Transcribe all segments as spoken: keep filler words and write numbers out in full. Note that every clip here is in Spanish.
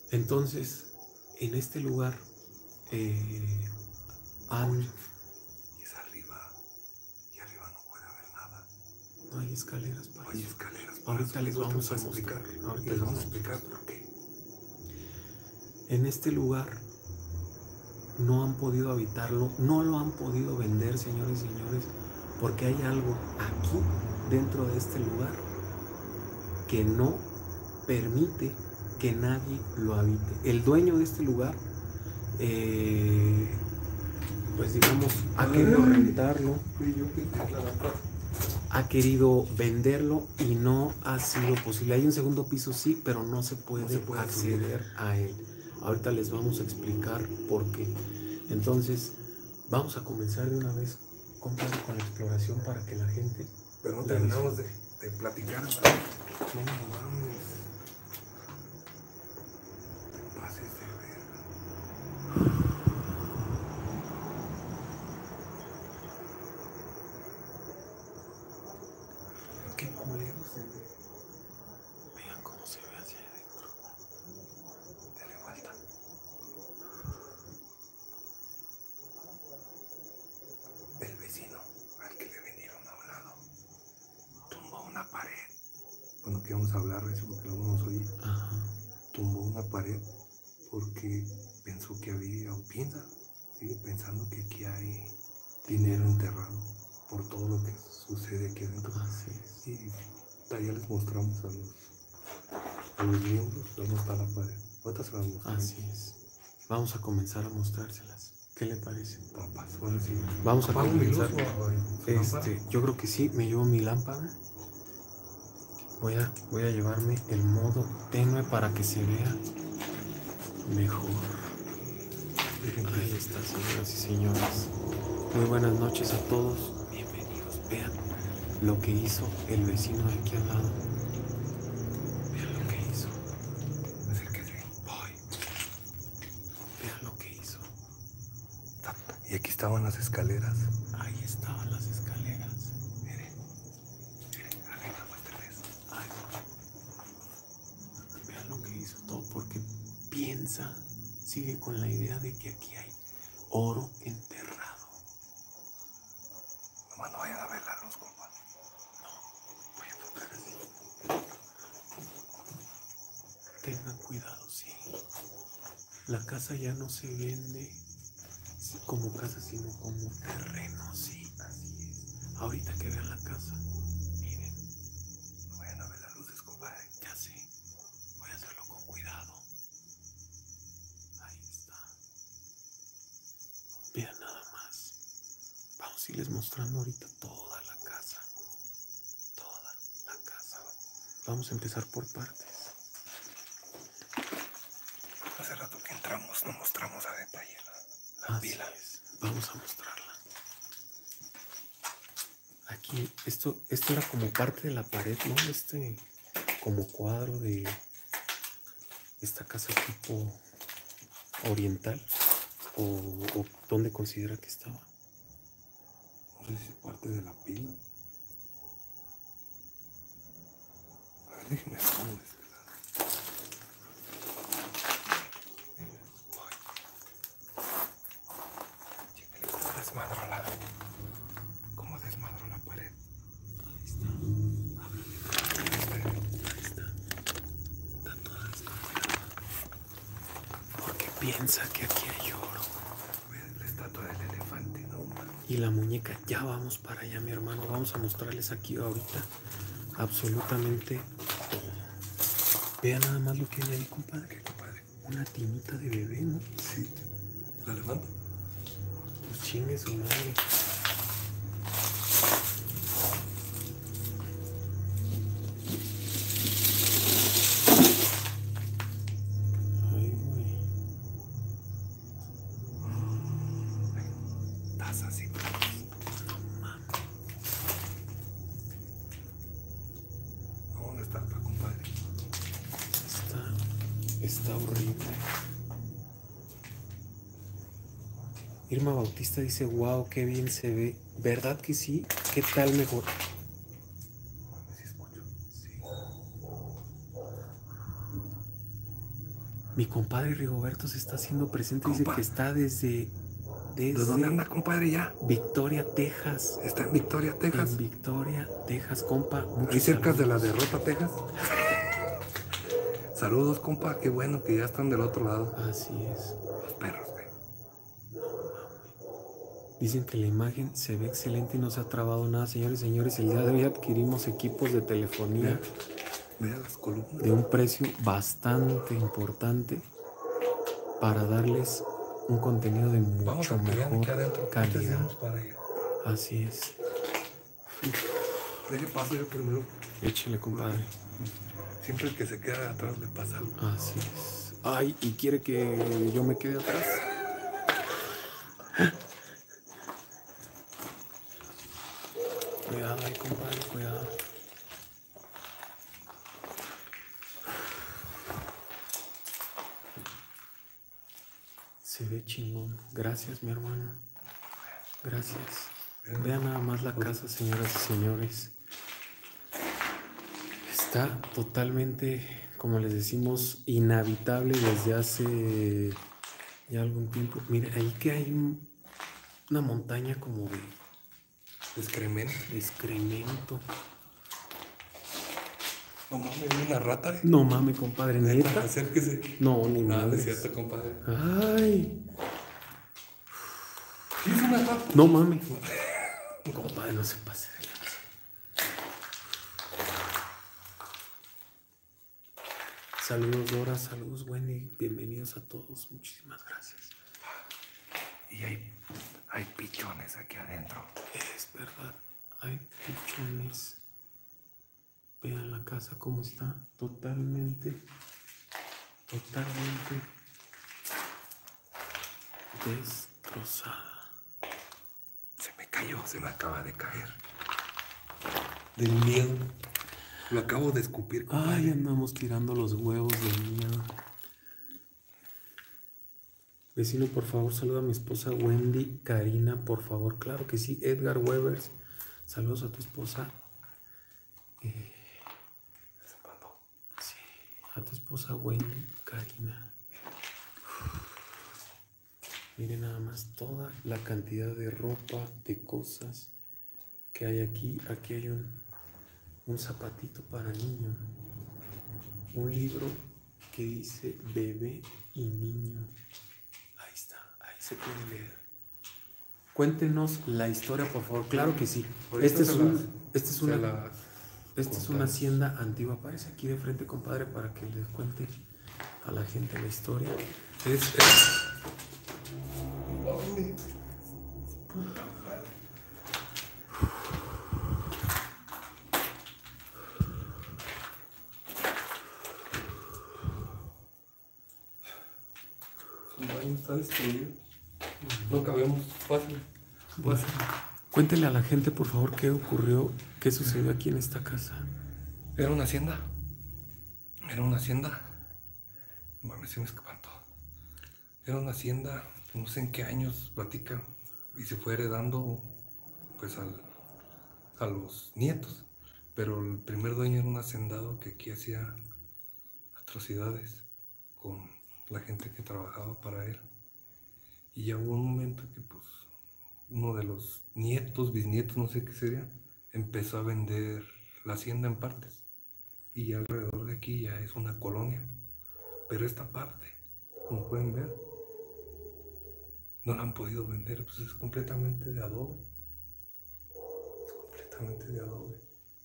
Entonces, en este lugar eh, han... Y es arriba. Y arriba no puede haber nada. No hay escaleras para No hay eso. escaleras. Ahorita les vamos a explicar. Ahorita Les vamos a explicar por qué. En este lugar no han podido habitarlo, no lo han podido vender, señores y señores, porque hay algo aquí dentro de este lugar que no permite que nadie lo habite. El dueño de este lugar, eh, pues digamos, ha querido rentarlo, ha querido venderlo y no ha sido posible. Hay un segundo piso, sí, pero no se puede, no se puede acceder subir a él. Ahorita les vamos a explicar por qué. Entonces, vamos a comenzar de una vez, compadre, con la exploración para que la gente... Pero no terminamos de, de platicar. No, no mames. Te pases de verga. Qué culero se ve. Vean cómo se ve hacia adentro. Dale vuelta. El vecino al que le vinieron a un lado tumbó una pared. Bueno, que vamos a hablar de eso porque lo vamos a oír. Ajá. Tumbó una pared porque pensó que había, o piensa, sigue pensando que aquí hay dinero enterrado por todo lo que sucede aquí adentro. Así es. Y ya les mostramos a los, a los miembros dónde está la pared. Ahorita se las mostramos. Así es. Vamos a comenzar a mostrárselas. ¿Qué le parece? Papas, ahora sí. Vamos a comenzar. Este, este, yo creo que sí, me llevo mi lámpara. Voy a, voy a llevarme el modo tenue para que se vea mejor. Ahí está, señoras y señores. Muy buenas noches a todos. Bienvenidos. Vean lo que hizo el vecino de aquí al lado. Vean lo que hizo. Acérquese. Voy. Vean lo que hizo. Y aquí estaban las escaleras. Ahí estaban las escaleras. Miren. Miren, arriba, muéstrales. Ay. Vean lo que hizo todo porque piensa, sigue con la idea de que aquí hay oro enterrado. Nomás no vayan a ver la luz, compa. No, voy a enfocar así. Tengan cuidado, sí. La casa ya no se vende como casa, sino como terreno, sí, así es. Ahorita que vean la casa, miren. No vayan a ver las luces, compadre. Ya sé, voy a hacerlo con cuidado. Ahí está. Vean nada más. Vamos a irles mostrando ahorita toda la casa. Toda la casa. Vamos a empezar por partes. Hace rato que entramos, no mostramos a detalle la, la Así pila. es. Vamos a mostrarla. Aquí, esto, esto era como parte de la pared, ¿no? Este, como cuadro de esta casa tipo oriental. O, o ¿dónde considera que estaba? No sé si es parte de la pila. A ver, déjenme ver. Chéquenle cómo desmadró la, cómo desmadró la pared. Ahí está. Háblale. Ahí está. Está toda desconfiada. Porque piensa que aquí hay oro. La estatua del elefante, no man. Y la muñeca, ya vamos para allá, mi hermano. Vamos a mostrarles aquí ahorita absolutamente todo. Vean nada más lo que hay ahí, compadre. ¿Qué, compadre? Una tinita de bebé, ¿no? Sí. ¿La levanta? Pues chingue su madre. Ay, güey. Taza así. No mames. No, no está acá, compadre. Está, está horrible. Irma Bautista dice, wow, qué bien se ve. ¿Verdad que sí? ¿Qué tal mejor? Sí escucho. Sí. Mi compadre Rigoberto se está haciendo presente. Compa. Dice que está desde, desde ¿De dónde anda, compadre, ya? Victoria, Texas. ¿Está en Victoria, Texas? En Victoria, Texas, compa. Ahí cerca saludos. de la Derrota, Texas. Saludos, compa. Qué bueno que ya están del otro lado. Así es. Los perros, güey. Dicen que la imagen se ve excelente y no se ha trabado nada. Señores y señores, el día de hoy adquirimos equipos de telefonía. Vea, vea las columnas. De un precio bastante importante para darles un contenido de mucho mejor calidad. Para allá. Así es. Deje paso yo primero. Échale, compadre. Siempre el que se queda atrás le pasa algo. Así es. Ay, ¿y quiere que yo me quede atrás? Cuidado, ay, compadre, cuidado. Se ve chingón. Gracias, mi hermano. Gracias. Vean nada más la casa, señoras y señores. Está totalmente, como les decimos, inhabitable desde hace ya algún tiempo. Mire, ahí que hay un, una montaña como de excremento. De excremento. No mames, ¿hay una rata? ¿Eh? No mames, compadre, ¿neta? ¿Neta? Acérquese. No, ni nada. No, es cierto, compadre. Ay. ¿Qué es una rata? No mames. Compadre, no se pase de lanza. Saludos, Dora, saludos, Wendy. Bienvenidos a todos. Muchísimas gracias. Y hay, hay pichones aquí adentro. Es verdad, hay pichones. Vean la casa cómo está. Totalmente, totalmente destrozada. Se me cayó, se me acaba de caer. Del miedo. Lo acabo de escupir, compadre. Ay, andamos tirando los huevos de miedo. Vecino, por favor, saluda a mi esposa Wendy Karina, por favor. Claro que sí. Edgar Webers, saludos a tu esposa. Eh, sí, a tu esposa Wendy Karina. Miren nada más toda la cantidad de ropa, de cosas que hay aquí. Aquí hay un, un zapatito para niño. Un libro que dice bebé y niño. Ahí está, ahí se puede leer. Cuéntenos la historia, por favor. Claro que sí. Este es un, este es una, esta es una hacienda antigua. Aparece aquí de frente, compadre, para que les cuente a la gente la historia. Es, es... Ay, puta madre. Su baño está destruido. No cabemos fácil. Bueno, cuéntele a la gente, por favor, qué ocurrió, qué sucedió aquí en esta casa. Era una hacienda. Era una hacienda. Mames, se me espantó. Era una hacienda, no sé en qué años platica, y se fue heredando pues al, a los nietos. Pero el primer dueño era un hacendado que aquí hacía atrocidades con la gente que trabajaba para él. Y ya hubo un momento que pues uno de los nietos, bisnietos, no sé qué sería, empezó a vender la hacienda en partes. Y ya alrededor de aquí ya es una colonia. Pero esta parte, como pueden ver, no la han podido vender, pues es completamente de adobe. Es completamente de adobe.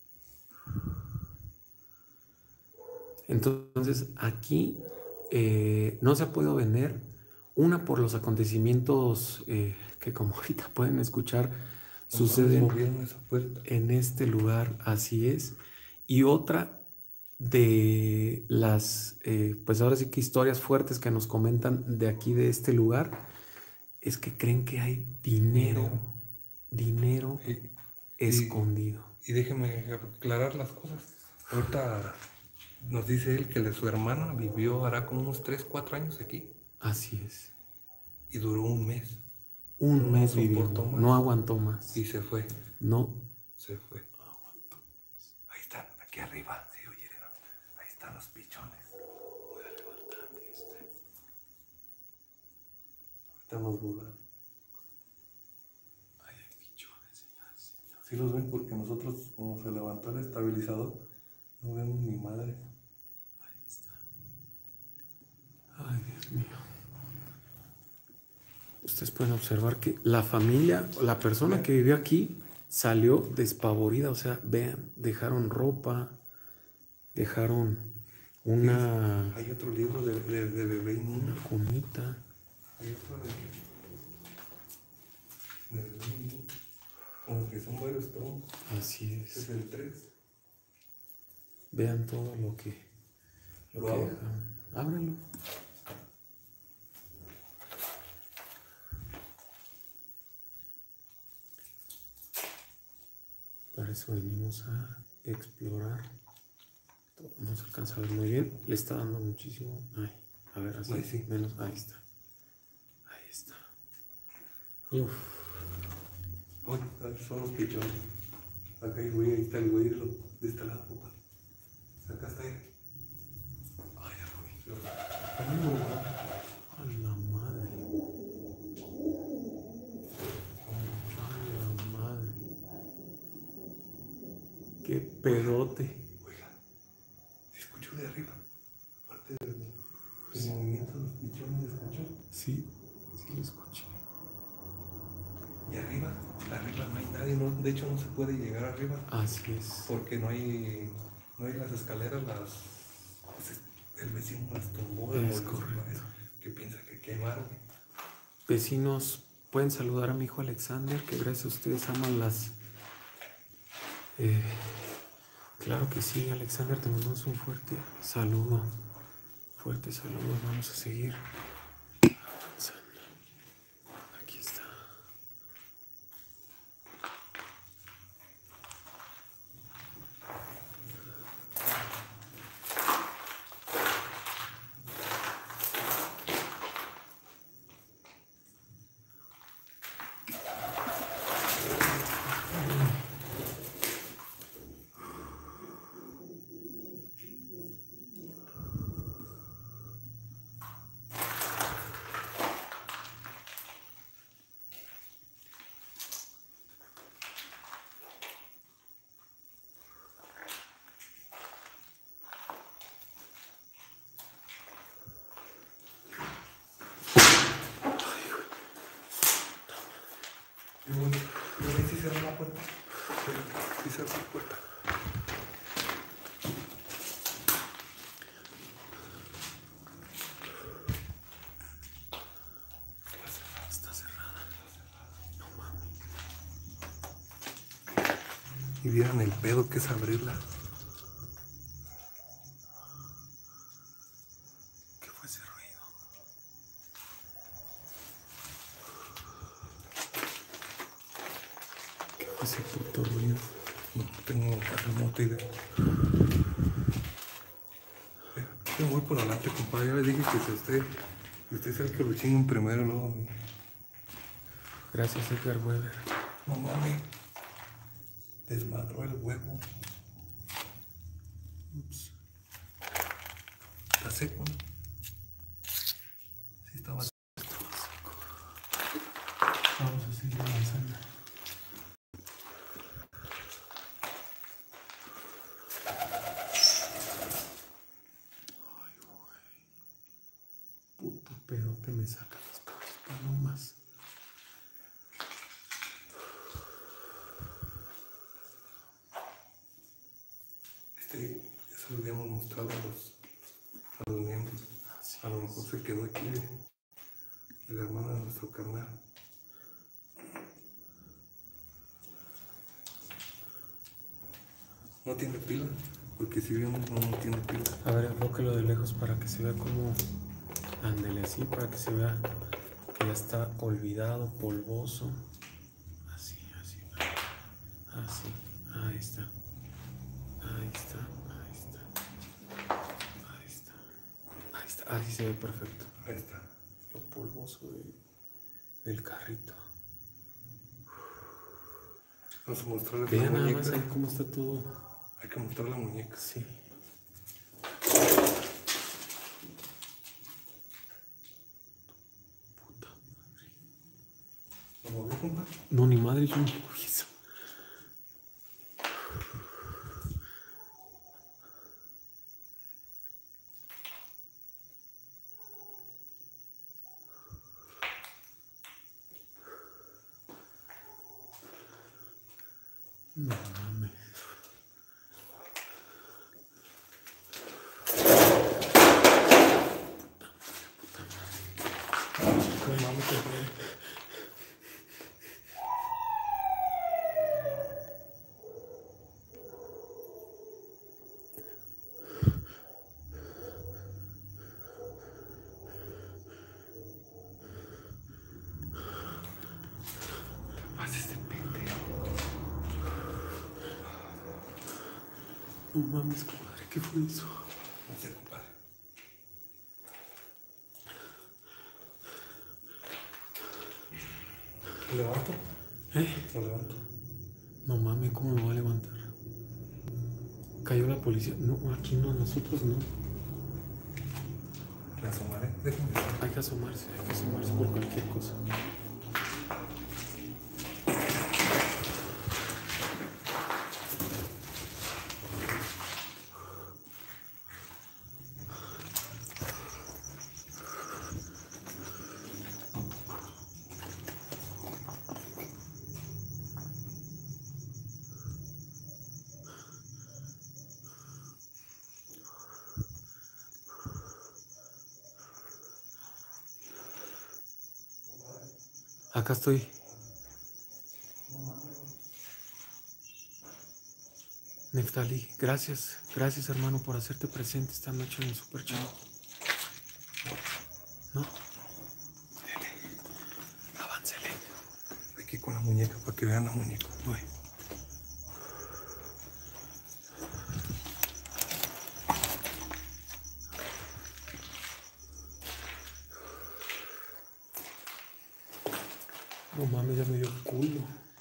Entonces, aquí eh, no se ha podido vender. Una, por los acontecimientos eh, que, como ahorita pueden escuchar, suceden en este lugar, así es. Y otra, de las, eh, pues ahora sí que historias fuertes que nos comentan de aquí, de este lugar, es que creen que hay dinero, dinero, dinero y, escondido. Y, y déjeme aclarar las cosas. Ahorita nos dice él que de su hermana vivió, hará como unos tres, cuatro años aquí. Así es. Y duró un mes. Un no mes vivió, no aguantó más. Y se fue. No. Se fue. Aguantó. Ahí están, aquí arriba, ¿sí oyeron? Ahí están los pichones. Voy a levantar este. Estamos volando. Ay, hay pichones, señores. Sí los ven porque nosotros, como se levantó el estabilizador, no vemos ni madre. Ahí está. Ay, Dios mío. Ustedes pueden observar que la familia, la persona Vean. que vivió aquí salió despavorida. O sea, vean, dejaron ropa, dejaron una, Hay otro libro de, de, de bebé y niño. una cunita. Hay otro de, de bebé y niño. Como que son varios tomos. Así Este es. es el tres. Vean todo lo que, lo ¿Lo que abro? dejaron. Ábralo. Para eso venimos a explorar. No se alcanza a ver muy bien. Le está dando muchísimo. Ay, a ver, así. Ahí sí. Menos. Ahí está. Ahí está. Uf. Uy, son los pichones. Acá hay güey, ahí está el güey de, lo, de este lado, papá. Acá está él. Ay, ya lo vi. A la madre. A la madre. Qué pedote. Oiga, se escuchó de arriba. Parte del, del movimiento de los pichones, ¿se escuchó? Sí, sí lo escuché. Y arriba, arriba no hay nadie. No, de hecho, no se puede llegar arriba. Así es. Porque no hay, no hay las escaleras, las, pues, el vecino las tumbó. Es o correcto. Que piensa que quemaron. Vecinos, pueden saludar a mi hijo Alexander, que gracias a ustedes aman las... Eh, claro que sí, Alexander, te mandamos un fuerte saludo. Fuerte saludo, vamos a seguir avanzando. Aquí está. Yo voy, yo voy, si cerró la puerta. Si cerró la puerta. Está cerrada. No mames. Y vieran el pedo que es abrirla. ¿Qué fue ese ruido? ¿Qué fue ese puto ruido? No tengo la remota idea. Yo voy por adelante, compadre. Ya le dije que si usted, que usted es el que lo chinguen primero, luego a mí. Gracias, Edgar Weber. No mames. Desmadró el huevo. Ups. Está seco, ¿no? Sí, estaba seco. Vamos a seguir avanzando. Ay, güey. Puto pedote me saca las pobres palomas. Este, ya se lo habíamos mostrado a los, a los miembros. Así A lo mejor se quedó aquí de, de la hermana de nuestro carnal. No tiene pila, porque si vemos no, no tiene pila. A ver, enfóquelo de lejos para que se vea como... Ándele así, para que se vea que ya está olvidado, polvoso. Así, así. Así. Ahí está. Ahí está. Ahí está. Ahí está. Ahí está. Así se ve perfecto. Ahí está. Lo polvoso de- del carrito. Vamos a mostrarle la Vean nada muñeca. más ahí cómo está todo. Hay que mostrar la muñeca. Sí. Puta madre. movió, compa? No, ni madre, yo no moví eso. No mames. No mames, compa. No mames, compadre, ¿qué fue eso? No sé, compadre. ¿Lo levanto? ¿Eh? Lo levanto. No mames, ¿cómo me va a levantar? Cayó la policía. No, aquí no, nosotros no. ¿Le asomaré? Déjame. Hay que asomarse, hay que asomarse por cualquier cosa. Acá estoy. Neftali, gracias, gracias hermano por hacerte presente esta noche en el Super Chat. ¿No? Avancele. Aquí con la muñeca, para que vean la muñeca. Voy. No mames, ya me dio culo.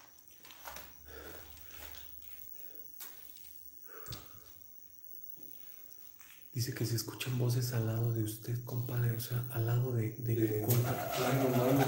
Dice que se escuchan voces al lado de usted, compadre, o sea, al lado de, de, De- mi compa. Ay, no mames.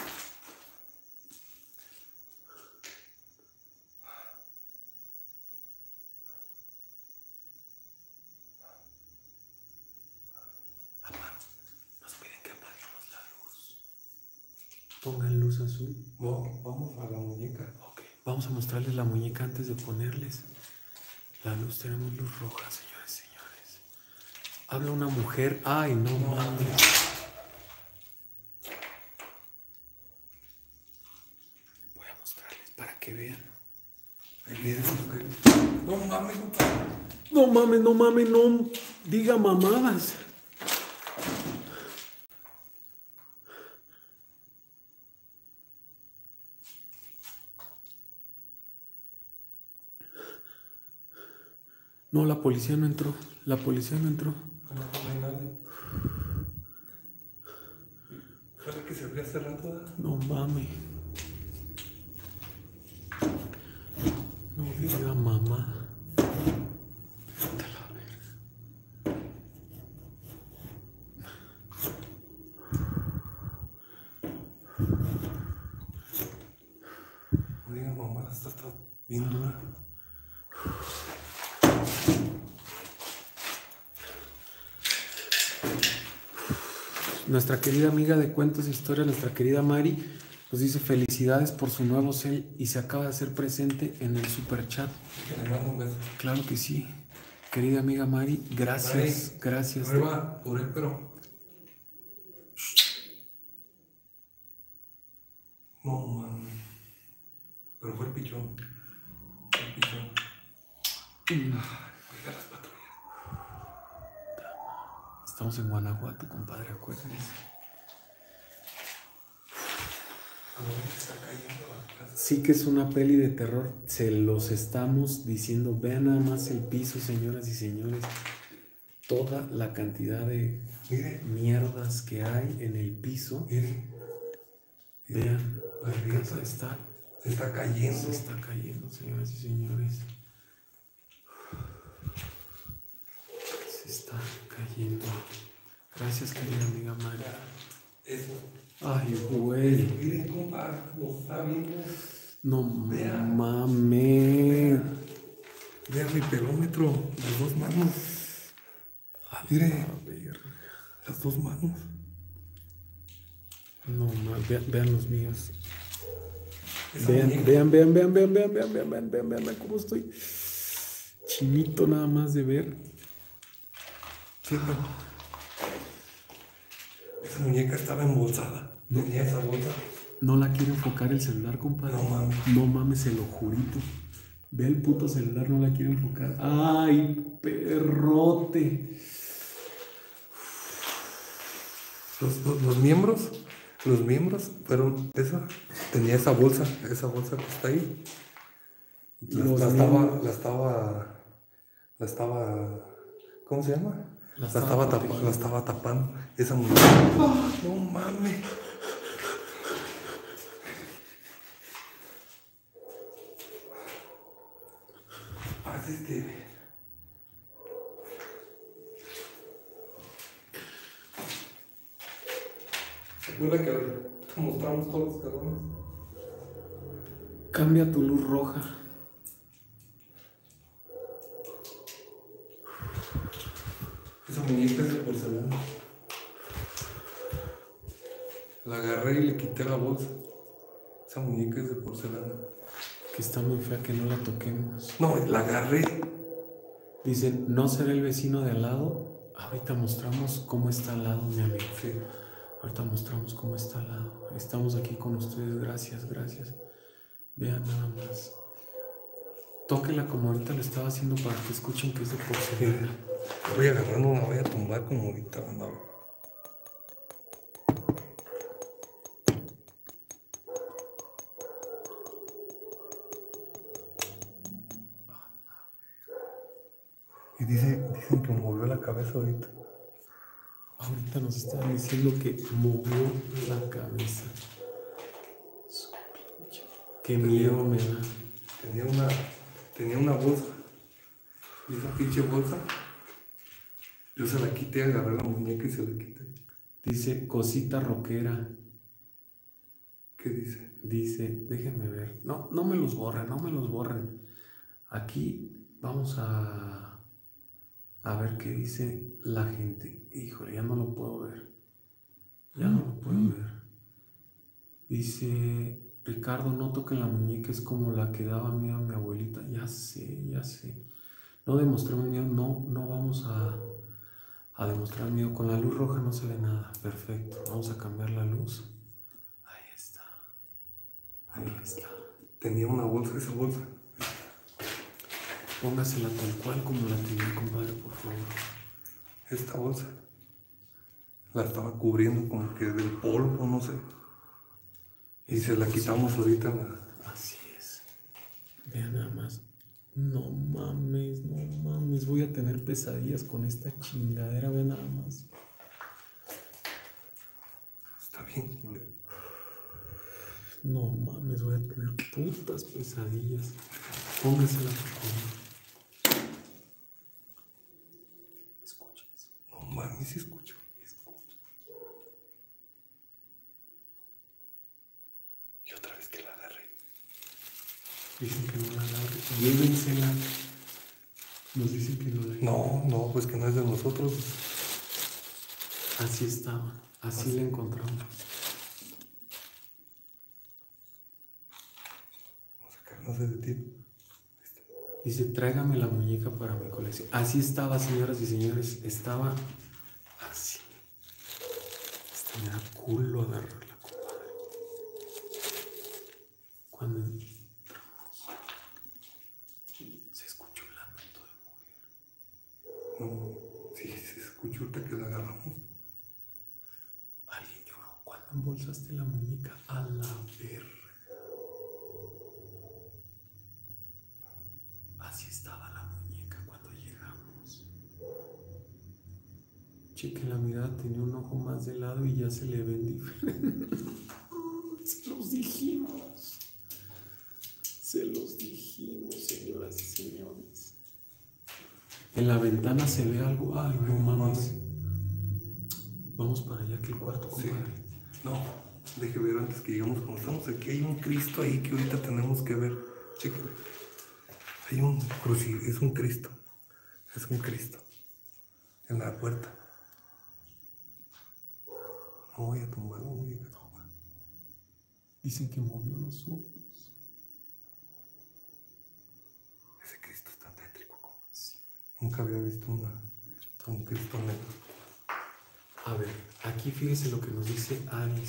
Nos piden que apaguemos la luz. Pongan luz azul. No, vamos a la muñeca. Ok, vamos a mostrarles la muñeca antes de ponerles la luz. Tenemos luz roja, señores, señores. Habla una mujer. Ay, no, No. mames. Voy a mostrarles para que vean. Ahí viene. No mames, compadre. No mames, no mames, no diga mamadas. No, la policía no entró. La policía no entró. No, no hay nadie. ¿Sabe que se abrió hace rato? ¿Verdad? No mames. No diga mamá. No digan mamá, esta está bien dura. Nuestra querida amiga de Cuentos e Historias, nuestra querida Mari, nos dice felicidades por su nuevo cel y se acaba de hacer presente en el super chat. Que le mando un beso. Claro que sí. Querida amiga Mari, gracias, Mari, gracias. Prueba por él, pero. No, man. Pero fue el pichón. El pichón. Mm. Oiga las patrullas. Estamos en Guanajuato, compadre, acuérdense. No, está cayendo la casa. Sí que es una peli de terror, se los estamos diciendo. Vean nada más el piso, señoras y señores. Toda la cantidad de Mire, mierdas que hay en el piso. mire. Vean, La la grieta casa está, se está cayendo. se está cayendo, señoras y señores. Se está cayendo. Gracias, querida amiga María. Eso. Ay, güey. Miren, compa, como está viendo. No Vea. mames. Vea mi pelómetro, las dos manos. Mire, A ver. las dos manos. No mames, vean, vean los míos. Esa Vean, muñeca. vean, vean, vean, vean, vean, vean, vean, vean, vean, vean, vean cómo estoy. Chinito nada más de ver. Cierto. Esa muñeca estaba embolsada. Tenía esa bolsa. No la quiere enfocar el celular, compadre. No mames. No mames, se lo jurito. Ve el puto celular, no la quiere enfocar. ¡Ay, perrote! Los, los, los miembros, los miembros fueron esa. Tenía esa bolsa, esa bolsa que está ahí. La, Los la estaba, miembros. la estaba, la estaba, ¿cómo se llama? La La, estaba estaba, tapa- protegiendo. la estaba tapando. Esa muñeca. No mames. Así que. ¿Se acuerda que te mostramos todos los cabrones? Cambia tu luz roja. Esa muñeca es de porcelana. La agarré y le quité la bolsa. Esa muñeca es de porcelana. Que está muy fea, que no la toquemos. No, la agarré. Dicen, ¿no será el vecino de al lado? Ahorita mostramos cómo está al lado, mi amigo. Sí. Ahorita mostramos cómo está al lado. Estamos aquí con ustedes. Gracias, gracias. Vean nada más. Tóquela como ahorita lo estaba haciendo para que escuchen que es de porcelana. Voy agarrando, la voy a tumbar como ahorita. No. Y dice, dicen que movió la cabeza ahorita. Ahorita nos estaban diciendo que movió la cabeza. Su pinche. Qué miedo me da. Tenía una, tenía una bolsa. Y esa pinche bolsa, yo se la quité, agarré la muñeca y se la quité. Dice cosita rockera. ¿Qué dice? Dice, déjenme ver. No, no me los borren, no me los borren. Aquí vamos a, a ver qué dice la gente. Híjole, ya no lo puedo ver. Ya no lo puedo ver. Dice, Ricardo, noto que la muñeca es como la que daba miedo a mi abuelita. Ya sé, ya sé. No demostremos miedo, no, no vamos a, a demostrar miedo. Con la luz roja no se ve nada. Perfecto. Vamos a cambiar la luz. Ahí está. Ahí está. Tenía una bolsa, esa bolsa. Póngasela tal cual como la tenía, compadre, por favor. Esta bolsa. La estaba cubriendo como que del polvo, no sé. Y se la quitamos ahorita. La... Así es. Vean nada más. No mames, no mames. Voy a tener pesadillas con esta chingadera. Vean nada más. Está bien. No mames, voy a tener putas pesadillas. Póngasela, por favor. Escucha eso. No mames, sí escucho. Escucha. Y otra vez que la agarré. Dicen que no la agarre. Llévensela. Nos dicen que no la agarre. No, no, pues que no es de nosotros. Así estaba. Así la encontramos. Vamos a sacarnos de ti. Dice, tráigame la muñeca para mi colección. Así estaba, señoras y señores. Estaba así. Este me da culo agarrarla, compadre. Cuando entramos, se escuchó el lamento de mujer. No, sí, se escuchó ahorita que la agarramos. Alguien lloró cuando embolsaste la muñeca. A la verga. Así estaba la muñeca cuando llegamos. Chequen la mirada, tenía un ojo más de lado y ya se le ven diferentes. Se los dijimos. Se los dijimos, señoras y señores. En la ventana se ve algo. Ay, no mames. Vamos para allá, que el cuarto, compadre. No, deje ver antes que llegamos, como estamos aquí, hay un Cristo ahí que ahorita tenemos que ver. Chéquenle. Hay un crucifijo, es un Cristo. Es un Cristo. En la puerta. No voy a tumbar, no voy a tumbar. Dicen que movió los ojos. Ese Cristo está tétrico como así. Nunca había visto una, un Cristo negro. A ver, aquí fíjese lo que nos dice Alice.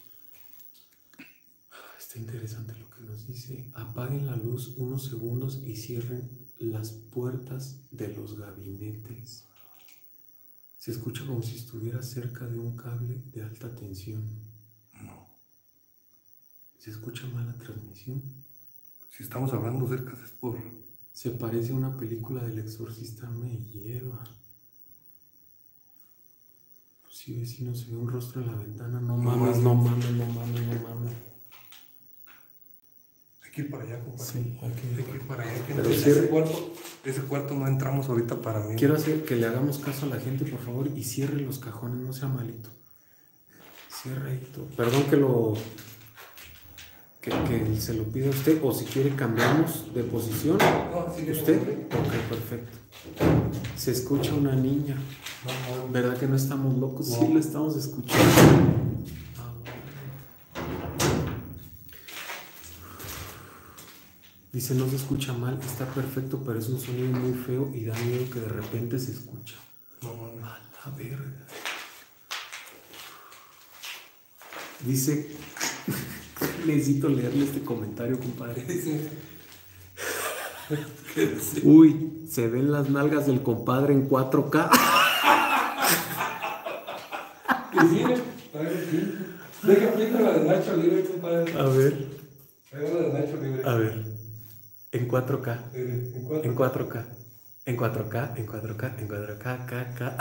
Está interesante lo que nos dice. Apaguen la luz unos segundos y cierren las puertas de los gabinetes. Se escucha como si estuviera cerca de un cable de alta tensión. No. ¿Se escucha mal la transmisión? Si estamos hablando cerca es por... Se parece a una película del exorcista me lleva. Sí, vecino, se ve un rostro en la ventana. No, no mames, no mames, no mames, no mames. Hay que ir para allá, compadre. Sí, hay que ir, hay que ir para allá. Que Pero ese, cierre. cuarto, ese cuarto no entramos ahorita para mí. Quiero hacer que le hagamos caso a la gente, por favor, y cierre los cajones, no sea malito. Cierre ahí todo. Perdón que lo... Que, que se lo pida a usted, o si quiere cambiamos de posición. No, sí, ¿Usted? Ok, perfecto. Se escucha una niña. No, no. ¿Verdad que no estamos locos? No. Sí, la estamos escuchando. Ah, dice, no se escucha mal, está perfecto, pero es un sonido muy feo y da miedo que de repente se escucha. No, no, no. A la verga. Dice, necesito leerle este comentario, compadre. Dice, Uy, se ven las nalgas del compadre en cuatro K. que sí, sí. Deja aplicar la de Nacho Libre, compadre. A ver, Ahí va la de Nacho Libre. a ver. En cuatro K. Eh, En cuatro. En cuatro K. En cuatro K, en cuatro K, en cuatro K, K, K.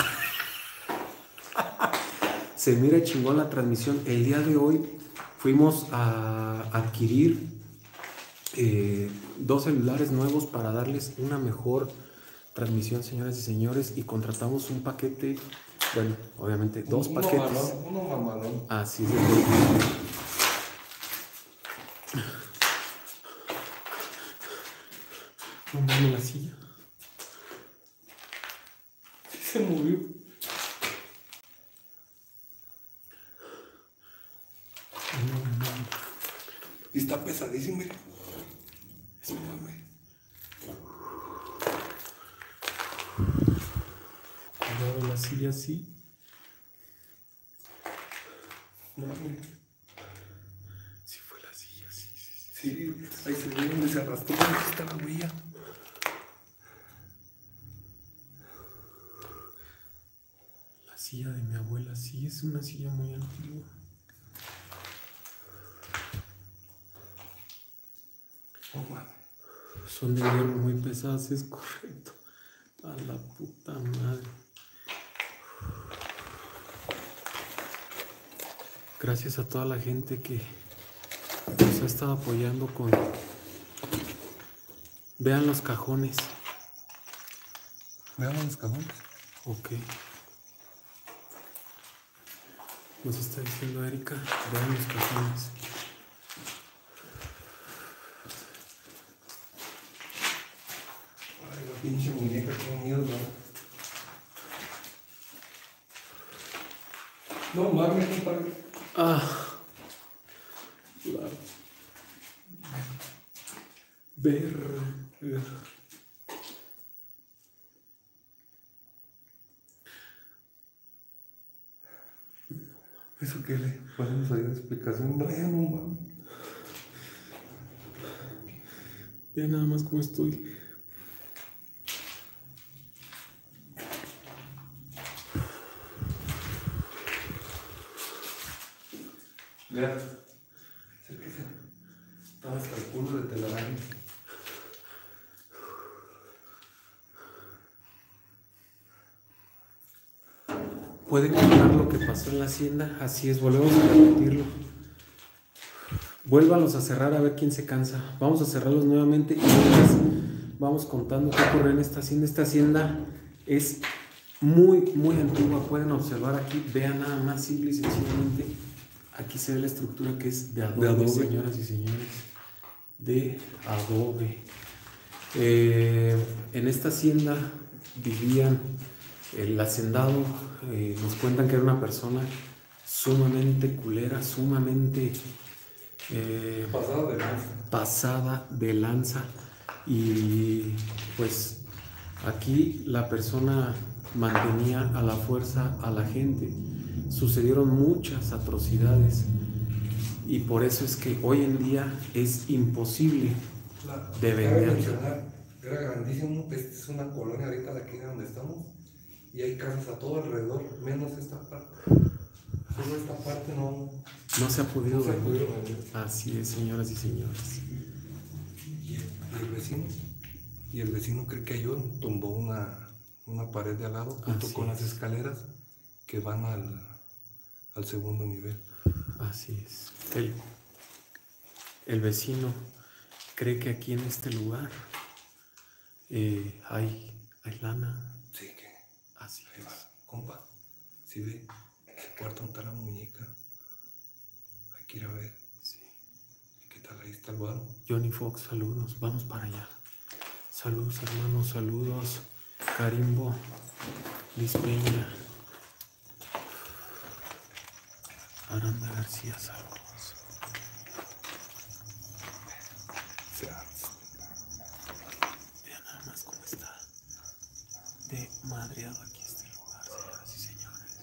Se mira chingón la transmisión. El día de hoy fuimos a adquirir eh, dos celulares nuevos para darles una mejor transmisión, señoras y señores, y contratamos un paquete, bueno, obviamente dos uno paquetes. Mamalón, uno mamalón. Así es. No mames la silla. Sí se movió. No mames. Y está pesadísimo, mire. Espérame. Cuidado la silla así. No, mire. Sí fue la silla, sí, sí, sí. Sí, ahí se ve donde se arrastró. Ahí está la huella. La silla de mi abuela, sí, es una silla muy antigua. No mames. Son de hierro muy pesadas, es correcto. A la puta madre. Gracias a toda la gente que nos ha estado apoyando con... Vean los cajones. Veamos los cajones. Ok. Nos está diciendo Erika, vean los cajones. Ay, la pinche muñeca, qué miedo, ¿no? No mames, compadre. Ah. Claro. Ver. ¿Eso qué le podemos ahí de explicación? No, ya no mames. Vean nada más cómo estoy. Vea, acérquese. Estaba hasta el culo de telaraña. ¿Puede contar lo que pasó en la hacienda? Así es, volvemos a repetirlo. Vuélvalos a cerrar a ver quién se cansa. Vamos a cerrarlos nuevamente y mientras vamos contando qué ocurre en esta hacienda. Esta hacienda es muy, muy antigua. Pueden observar aquí, vean nada más, simple y sencillamente. Aquí se ve la estructura que es de adobe, De adobe. señoras y señores. De adobe. Eh, en esta hacienda vivían el hacendado, eh, nos cuentan que era una persona sumamente culera, sumamente eh, Pasado de lanza. pasada de lanza. Y pues aquí la persona mantenía a la fuerza a la gente. Sucedieron muchas atrocidades y por eso es que hoy en día es imposible La, de cabe vender. mencionar, era grandísimo. Esta es una colonia ahorita de aquí de donde estamos y hay casas a todo alrededor, menos esta parte. Solo esta parte no, No se ha podido no se ha vender. podido vender. Así es, señoras y señores. Y el, y el vecino, y el vecino cree que yo tumbó una, una pared de al lado junto Así con las es. escaleras que van al, al segundo nivel. Así es. El, el vecino cree que aquí en este lugar eh, hay, hay lana. Sí, que Así ahí va, es. compa. Si ve, se cuarta un tal la muñeca. Hay que ir a ver. Sí. ¿Qué tal? Ahí está el varo. Johnny Fox, saludos. Vamos para allá. Saludos, hermanos, saludos. Carimbo, Liz Peña, Aranda García, saludos. Vean nada más cómo está de madreado aquí este lugar, señoras y señores.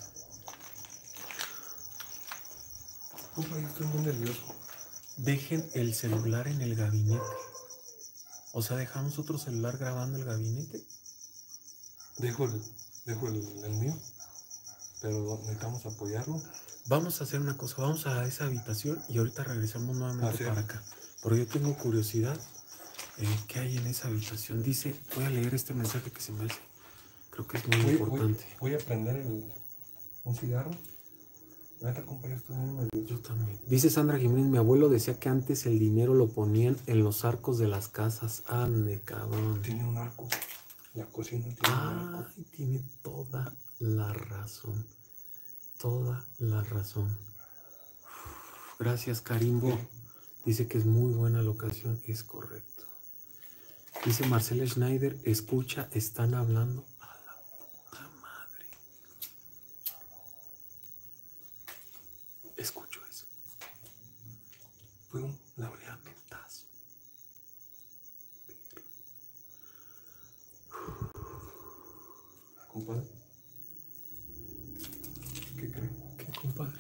Compa, yo estoy muy nervioso. Dejen el celular en el gabinete. O sea, dejamos otro celular grabando el gabinete. Dejo el, dejo el, el mío, pero necesitamos apoyarlo. Vamos a hacer una cosa, vamos a esa habitación y ahorita regresamos nuevamente Así es. para acá. Porque yo tengo curiosidad, eh, ¿qué hay en esa habitación? Dice, voy a leer este mensaje que se me hace, creo que es muy Voy, voy, importante. voy a prender el, un cigarro. La neta, compa, yo estoy muy nervioso. Yo también. Dice Sandra Jiménez, mi abuelo decía que antes el dinero lo ponían en los arcos de las casas. Ande, cabrón. Tiene un arco. La cocina tiene un arco. Ay, tiene toda la razón. Toda la razón. Gracias, Carimbo. Dice que es muy buena la ocasión. Es correcto. Dice Marcela Schneider, escucha, están hablando a la puta madre. Escucho eso. Fue un Lamentazo. compadre. ¿Qué cree? ¿Qué, compadre?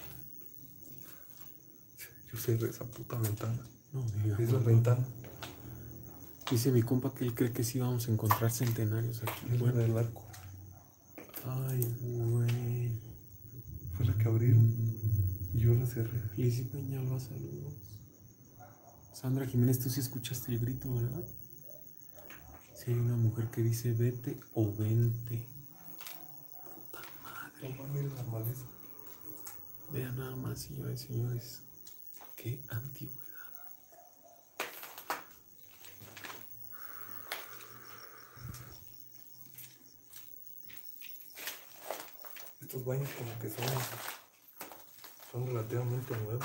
Yo cerré esa puta ventana. No, diga. Es la ventana. Dice mi compa que él cree que sí vamos a encontrar centenarios aquí. Es la Bueno. del arco. Ay, güey. Fue la que abrieron. Y yo la cerré. Lizzy Peñalba, saludos. Sandra Jiménez, tú sí escuchaste el grito, ¿verdad? Sí, hay una mujer que dice vete o vente. Puta madre. Compa, mira la maleza. Vean nada más, señores y señores. Qué antigüedad. Estos baños como que son, son relativamente nuevos.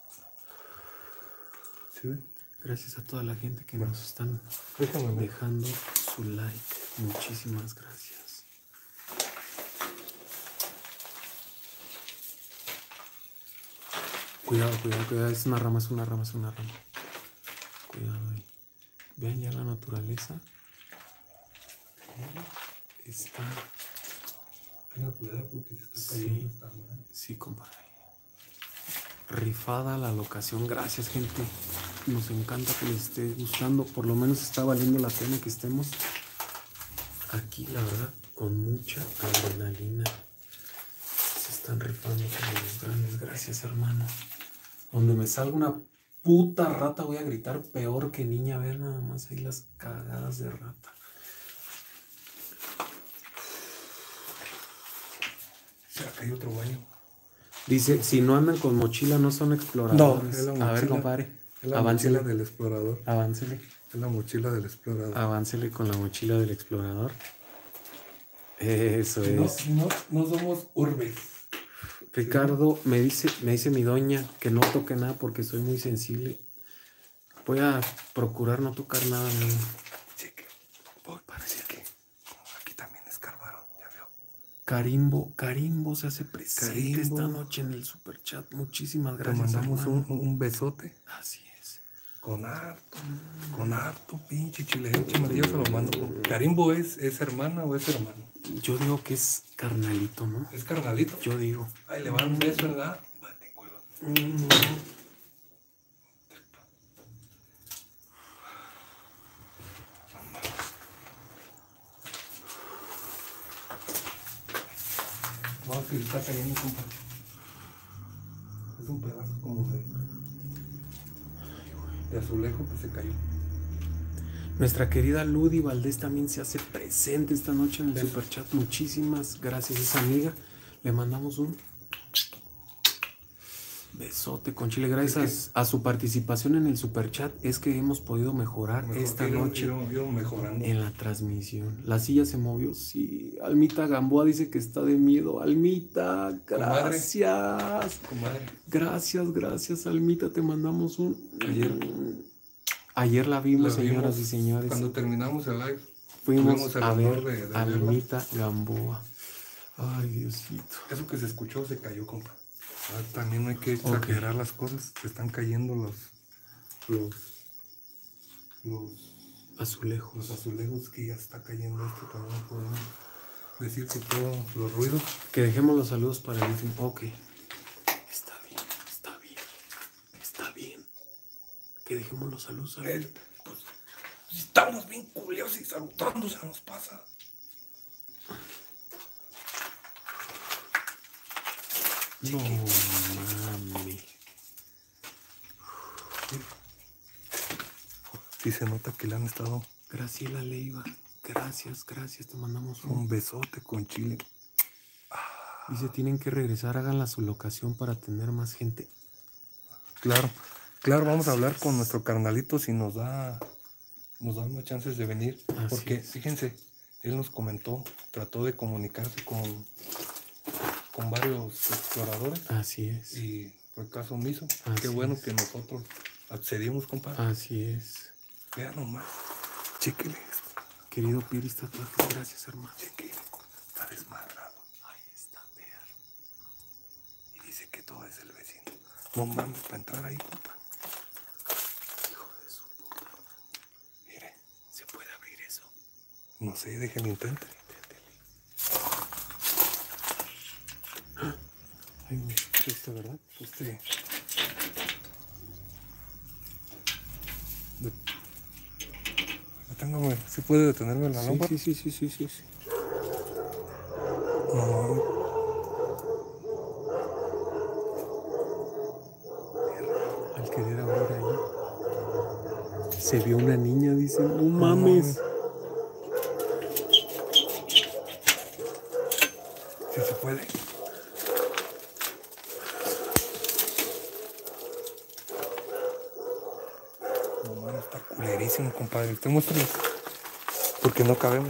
¿Sí ve? Gracias a toda la gente que Bueno, nos están Déjame ver. dejando su like. Muchísimas gracias. Cuidado, cuidado, cuidado. Es una rama, es una rama, es una rama. Cuidado ahí. Vean ya la naturaleza. Está... Tenga cuidado porque se está Sí. cayendo esta madre. Sí, compadre. Rifada la locación. Gracias, gente. Nos encanta que les esté gustando. Por lo menos está valiendo la pena que estemos aquí, la verdad, con mucha adrenalina. Se están rifando con los grandes. Gracias, hermano. Donde me salga una puta rata voy a gritar peor que niña. Vean nada más ahí las cagadas de rata. Acá hay otro baño. Dice, si no andan con mochila no son exploradores. es la A ver, mochila. compadre. Es la Aváncele. mochila del explorador. Aváncele. Es la mochila del explorador. Aváncele con la mochila del explorador. Eso No, es. no, no somos urbes. Ricardo, me dice, me dice mi doña que no toque nada porque soy muy sensible. Voy a procurar no tocar nada, mi. Sí, que voy, parece que aquí también escarbaron, ya veo. Carimbo, Carimbo se hace presente Carimbo. esta noche en el superchat. Muchísimas Te gracias, mandamos un, hermano. un besote. Así es. Con harto, con harto pinche chile. Échame, yo se lo mando. ¿Carimbo es, es hermana o es hermano? Yo digo que es carnalito, ¿no? ¿Es carnalito? Yo digo. Ay, le van un beso, ¿verdad? Vale, cueva. Mm. No, si está cayendo, compadre. Es un pedazo como de, de azulejo que se cayó. Nuestra querida Ludi Valdés también se hace presente esta noche en el Eso. superchat. Muchísimas gracias, esa amiga. Le mandamos un besote con chile. Gracias Es a su participación en el superchat es que hemos podido mejorar Mejor esta quiero- noche quiero- quiero mejorando. en la transmisión. La silla se movió. Sí, Almita Gamboa dice que está de miedo. Almita, gracias. Comadre, Gracias, gracias, Almita. Te mandamos un. Ayer. Ayer la vimos, la señoras vimos y señores. Cuando terminamos el live, Fuimos tuvimos el a honor ver de- de a verla. Almita Gamboa. Ay, Diosito. Eso que se escuchó se cayó, compa. Ah, también no hay que exagerar las cosas. Se están cayendo los los los, Azulejos. los azulejos que ya está cayendo esto. También no podemos decir que todos los ruidos. Que dejemos los saludos para el último. Ok. Está bien, está bien. Está bien. Que dejemos los saludos al Eh, último. pues, estamos bien culeos y saludando se nos pasa. No mami. Sí se nota que le han estado Graciela Leiva. Gracias, gracias. Te mandamos un. un besote con chile. Dice, tienen que regresar, háganla su locación para tener más gente. Claro, claro, vamos a hablar Así con es. nuestro carnalito si nos da, nos da más chances de venir. Así Porque, es. fíjense, él nos comentó, trató de comunicarse con, con varios exploradores Así es. y fue caso omiso. Así Qué bueno es. que nosotros accedimos, compadre. Así es. Vea nomás, chéquele esto, Querido Piris Tatuajes, gracias, hermano. chéquele, está desmadrado. Ahí está, ver. Y dice que todo es el vecino. No mames, para entrar ahí, compa. Hijo de su puta. Mire, ¿Se puede abrir eso? no sé, déjenme intentar. Ay, güey, ¿esto, verdad? Este. De- Deténgame, ¿sí puede detenerme la Sí, lámpara? sí, sí, sí, sí, sí, sí. No mames. Al querer abrir ahí, se vio una niña, dice, no mames. Sí se puede. No mames, está culerísimo, compadre. Usted muéstralo. Porque no cabemos.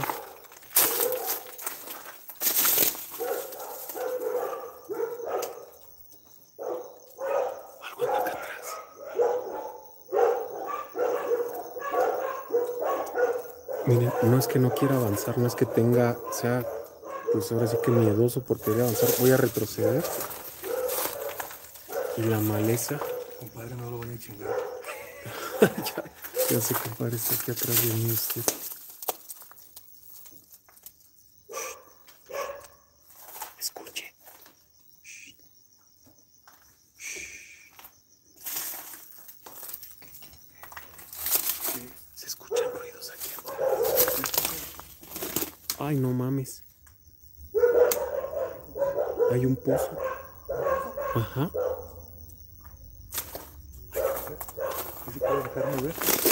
Algo anda acá atrás. Miren, no es que no quiera avanzar, no es que tenga, sea, pues ahora sí que miedoso por querer avanzar. Voy a retroceder. Y la maleza, Compadre, no lo voy a chingar. ya, ya sé, compadre, está aquí atrás de mí usted. Escuche. Se escuchan ruidos aquí atrás. Ay, no mames. Hay un pozo. Ajá. ¿Sí se puede dejar mover?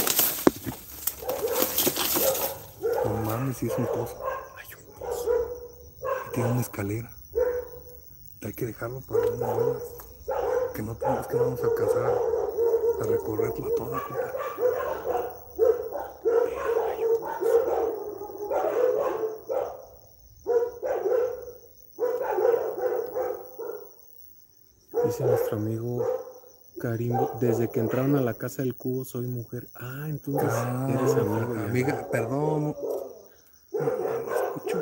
No mames, sí es un pozo. Hay un pozo. Y tiene una escalera. Hay que dejarlo para una buena. Que no tenemos que vamos a alcanzar a recorrerla toda, compadre. Dice nuestro amigo Karim, desde que entraron a la casa del cubo soy mujer. Ah, entonces Ah, eres amigo ya. amiga, perdón. No, no escucho.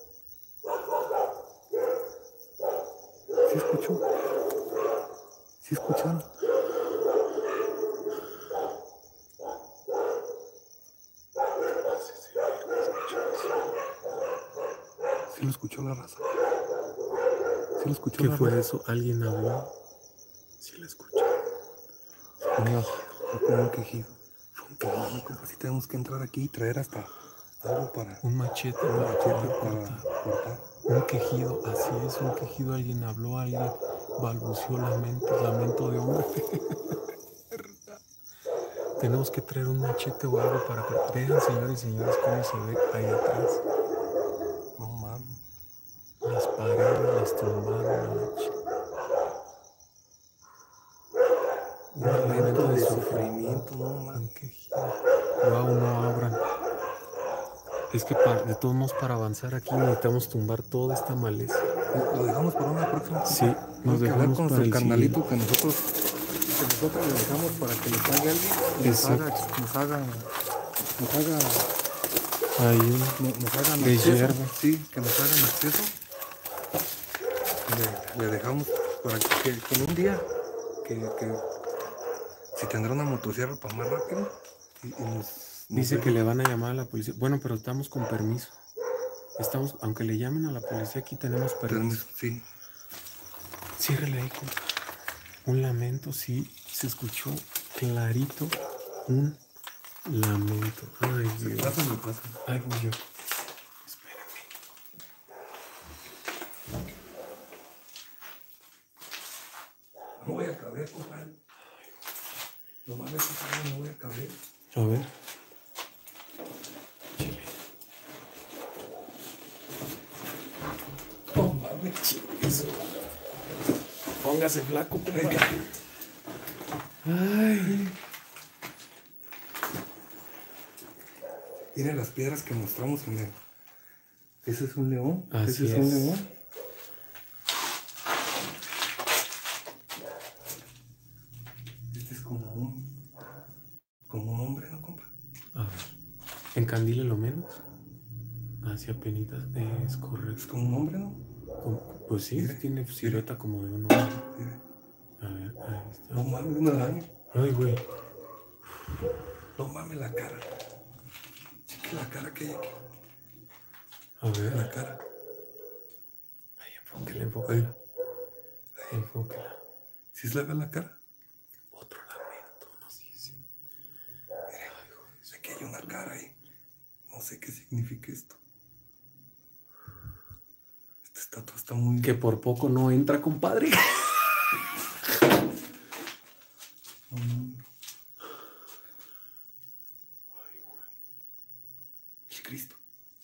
¿Sí escuchó? ¿Sí escucharon? ¿Sí lo escuchó la raza? ¿Sí lo escuchó ¿Qué la fue raza? eso? ¿Alguien habló? Sí la escuché. Una, fue como un quejido. Fue un quejido, compa. Sí tenemos que entrar aquí y traer hasta algo para... Un machete un para machete poder para cortar. cortar. Un quejido, así es, un quejido. Alguien habló, alguien balbuceó lamento, lamento de hombre. Tenemos que traer un machete o algo para cortar. Vean, señores y señores, cómo se ve ahí atrás. No mames. Las paredes las tumbaron a la chica. Un lamento de sufrimiento, no Un mames. quejido. Wow, no abran. Es que para, de todos modos, para avanzar aquí necesitamos tumbar toda esta maleza. Lo dejamos para una próxima. Sí, nos Tengo que hablar dejamos con para nuestro el carnalito siguiente. que nosotros, que nosotros le dejamos para que le pague alguien y nos haga, Exacto. nos haga, nos haga, Hay un no- nos hagan de acceso. hierba. Sí, que nos hagan acceso. Le, le dejamos para que con un día, que, que si tendrá una motosierra para más rápido. Y, y nos, nos Dice que deje- le van a llamar a la policía. Bueno, pero estamos con permiso. Estamos, aunque le llamen a la policía, aquí tenemos permiso. tenemos- Sí, Ciérrele ahí, compa. Un lamento, sí, se escuchó clarito. Un lamento. Ay, se Dios. pasa, me pasa. Ay, voy yo. Espérame. No voy a caber, compadre. No mames, compadre, no voy a caber. A ver. No mames, Eso. Póngase flaco, compa. venga. Ay. Miren las piedras que mostramos en el. Ese es un león. Así Ese es, es. un león. Este es como un. Como un hombre, ¿no, compa? A ver. Encandile lo menos. Hacia penitas. Es Es correcto. como un hombre, ¿no? Como- Pues sí, Mire, tiene silueta como de un hombre. Mire. A ver, ahí está. No mames, una araña. Ay, güey. No mames la cara. Cheque la cara que hay aquí. A ver. La cara. Ay, enfóquela, enfóquela. Enfóquela. ¿Sí se le ve la cara? Otro lamento, no sé si. Mire, aquí hay una cara ahí. No sé qué significa esto. Esta estatua está muy. Que por poco no entra, compadre. No mames. El Cristo.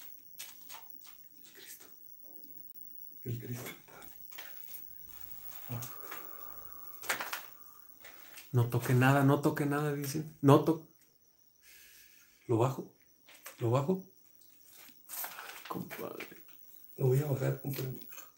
El Cristo. El Cristo. No toque nada, no toque nada, dicen. No toque. ¿Lo bajo? ¿Lo bajo? Compadre. Lo voy a bajar, compadre.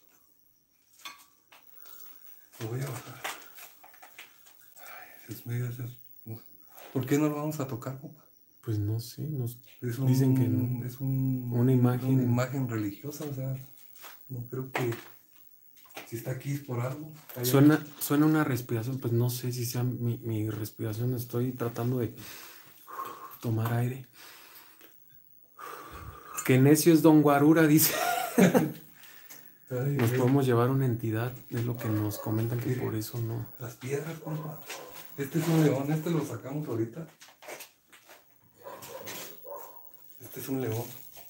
Lo voy a bajar. Ay, Dios mío, Dios mío. ¿Por qué no lo vamos a tocar, compa? Pues no sé, nos Es un, dicen que no. Es un, Una imagen. una imagen religiosa, o sea, no creo que si está aquí es por algo. Hay Suena, suena una respiración, pues no sé si sea mi, mi respiración. Estoy tratando de tomar aire. Que necio es Don Guarura, dice. Ay, Nos güey. podemos llevar una entidad, es lo que nos comentan, que Mire. por eso no. Las piedras, compa. Este es un león, este lo sacamos ahorita. Este es un león.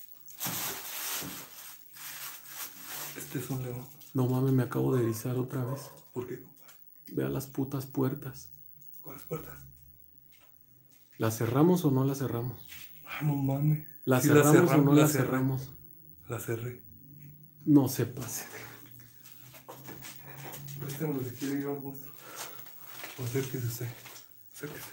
Este es un león. No mames, me acabo de erizar otra vez. ¿Por qué, compa? Vea las putas puertas. ¿Cuáles puertas? ¿Las cerramos o no las cerramos? Ah, no mames. ¿Las Sí, cerramos o cerramos, no la las cerré. cerramos? La cerré. No se pase. Préstame si quiere ir al monstruo. Acérquese usted. Acérquese.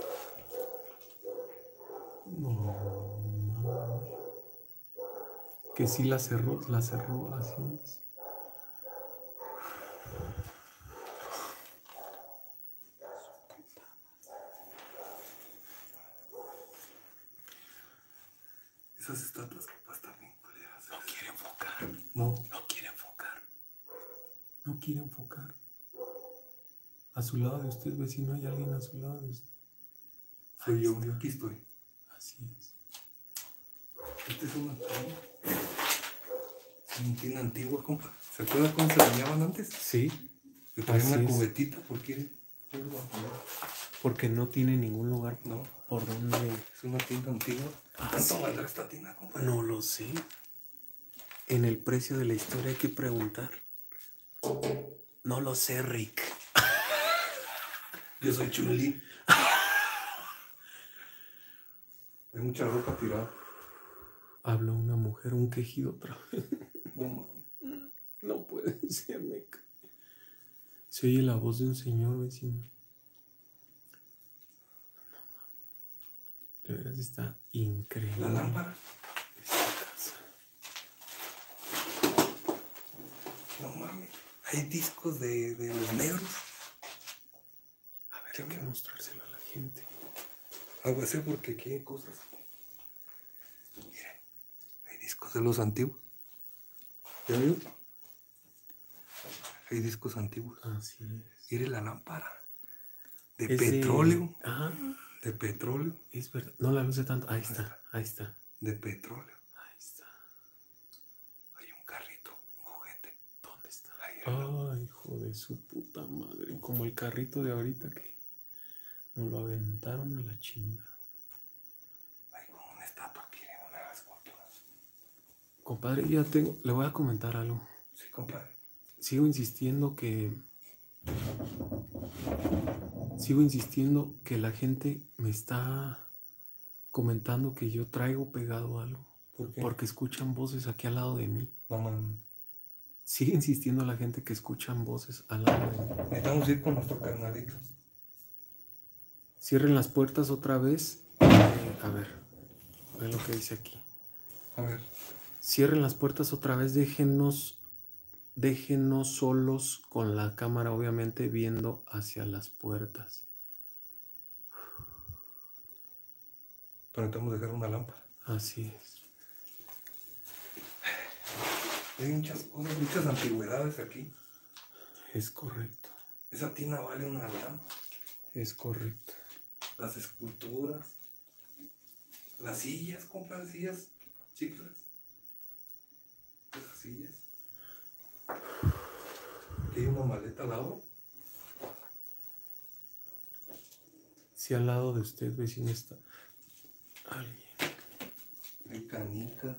No mames. Que sí la cerró, la cerró, así es. Esas estatuas, compa, están bien culeras. No quiere enfocar. No. No quiere enfocar. No quiere enfocar. A su lado de usted, vecino, hay alguien a su lado de usted. Soy Ahí yo, está. yo aquí estoy. Así es. Este es una tina. Una tina antigua, compa. ¿Se acuerda cómo se bañaban antes? Sí. Se traían Así una es. cubetita porque... Porque no tiene ningún lugar No. por donde... Es una tina antigua. Ah, ¿Cuánto sí. valdrá esta tina, compa? No lo sé. En el precio de la historia hay que preguntar. No lo sé, Rick. Yo soy Chun-Li. Hay mucha ropa tirada. Habla una mujer, un quejido otra vez. No mames. No puede ser, me cae. Se oye la voz de un señor, vecino. De veras está increíble. La lámpara. Esta casa. No mames. Hay discos de, de los negros. A ver, hay que mostrárselo a la gente. Algo así porque aquí hay cosas. Miren, hay discos de los antiguos. ¿Ya vio? Hay discos antiguos. Así es. Mire la lámpara. De Es de- petróleo. Ah, De petróleo. es verdad. No la luce tanto. Ahí está, ahí está. De petróleo. Ahí está. Hay un carrito, un juguete. ¿Dónde está? Ahí era. Ay, hijo de su puta madre. Como el carrito de ahorita que nos lo aventaron a la chinga. Hay como una estatua aquí, una escultura. Compadre, ya tengo. Le voy a comentar algo. Sí, compadre. Sigo insistiendo que. Sigo insistiendo que la gente me está comentando que yo traigo pegado algo. ¿Por qué? Porque escuchan voces aquí al lado de mí. No mames. Sigue insistiendo la gente que escuchan voces al lado de mí. Necesitamos ir con nuestro carnalito. Cierren las puertas otra vez. Eh, a ver, vean lo que dice aquí. A ver. Cierren las puertas otra vez. Déjenos, déjenos solos con la cámara, obviamente, viendo hacia las puertas. Pero necesitamos dejar una lámpara. Así es. Hay muchas cosas, muchas antigüedades aquí. Es correcto. Esa tina vale una lana. Es correcto. Las esculturas. Las sillas, compran sillas chicas. Esas sillas. Aquí hay una maleta al lado. Si al lado de usted, vecino, está alguien. Hay canicas.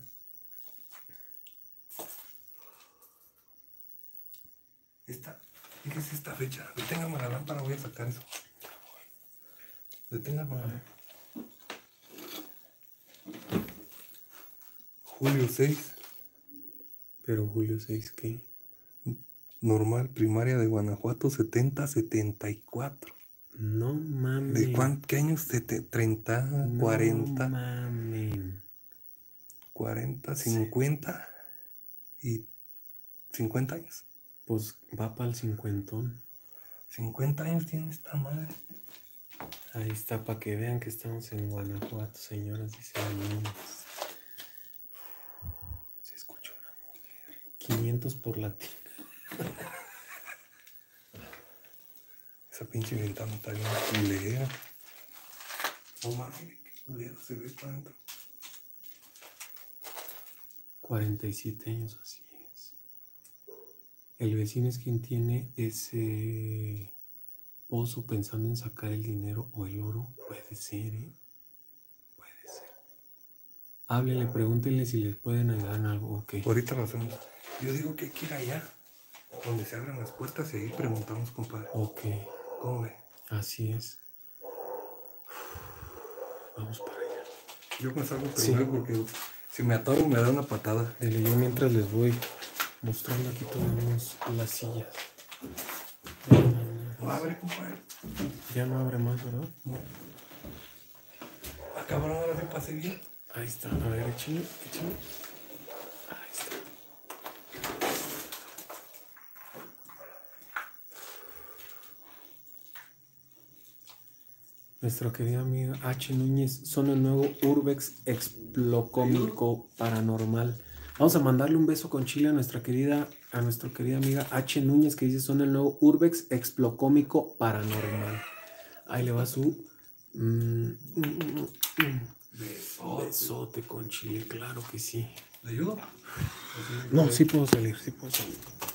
Esta, fíjese esta fecha. Deténgame la lámpara, voy a sacar eso. Deténgame la Julio seis. Pero Julio seis, ¿qué? Normal, primaria de Guanajuato, setenta setenta y cuatro. No mames. ¿De cuántos? ¿Qué años? Sete- treinta, No cuarenta, mames. cuarenta, Sí. cincuenta y cincuenta años. Pues va para el cincuentón. cincuenta años tiene esta madre. Ahí está, para que vean que estamos en Guanajuato, señoras y señores. Se escucha una mujer. quinientos por latina. Esa pinche ventana está bien culera. No mames, qué culero se ve para adentro. cuarenta y siete años, así es. El vecino es quien tiene ese pozo pensando en sacar el dinero o el oro. Puede ser, ¿eh? Puede ser. Háblenle, pregúntenle si les pueden ayudar en algo. Ok. Ahorita lo hacemos. Yo digo que hay que ir allá, donde se abran las puertas y ahí preguntamos, compadre. Ok. ¿Cómo ve? Así es. Vamos para allá. Yo me salgo Sí. primero porque si me atoro me da una patada. Dele, yo mientras les voy mostrando aquí tenemos las sillas. Ya no, No abre, compadre. ya no abre más, ¿verdad? No. Ah, cabrón, ahora sí pasé bien. Ahí está. A ver, échale, échale. Nuestra querida amiga H. Núñez, son el nuevo Urbex Explocómico Paranormal. Vamos a mandarle un beso con chile a nuestra querida, a nuestra querida amiga H. Núñez, que dice son el nuevo Urbex Explocómico Paranormal. Ahí le va su mm, mm, mm, mm, Besote. besote con chile, claro que sí. ¿Le ayudo? No, sí puedo salir, sí puedo salir.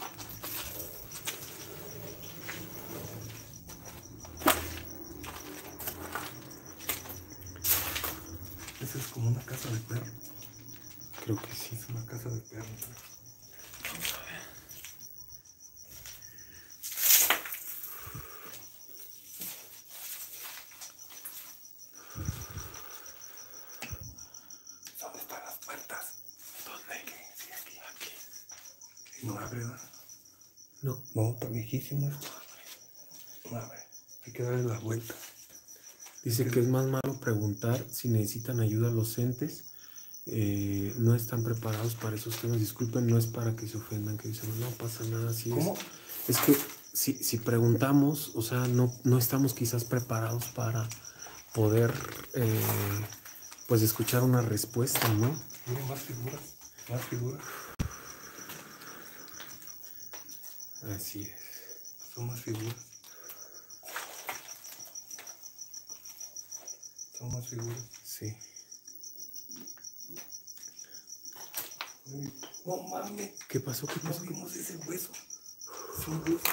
Esa es como una casa de perro. Creo que sí. Es una casa de perro. Vamos a ver. ¿Dónde están las puertas? ¿Dónde? Aquí, sí, aquí. Aquí. Y no abre, ¿verdad? No. No, está viejísimo esto. No abre. Hay que darle la vuelta. Dice que es más malo preguntar si necesitan ayuda los entes. Eh, no están preparados para esos temas. Disculpen, no es para que se ofendan, que dicen, no pasa nada, así es. ¿Cómo? Es que si, si preguntamos, o sea, no, no estamos quizás preparados para poder, eh, pues, escuchar una respuesta, ¿no? Miren, más figuras. Más figuras. Así es. Son más figuras. Son más figuras. Sí. No mames. ¿Qué pasó? ¿Qué No pasó? vimos ese hueso. Es un hueso.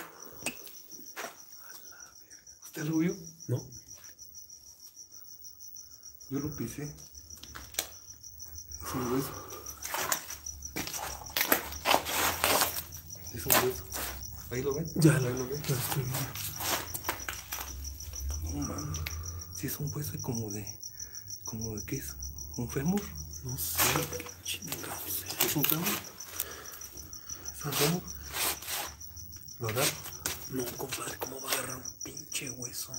¿Usted lo vio? No. Yo lo pisé. Es un hueso. Es un hueso. ¿Ahí lo ven? Ya Ahí lo, lo ven. lo estoy viendo. No mames. Si es un hueso y como de... ¿Como de qué es? ¿Un fémur? No sé. Chingados. ¿Es un fémur? ¿Es un fémur? ¿Lo agarro? No, compadre, ¿cómo va a agarrar un pinche hueso?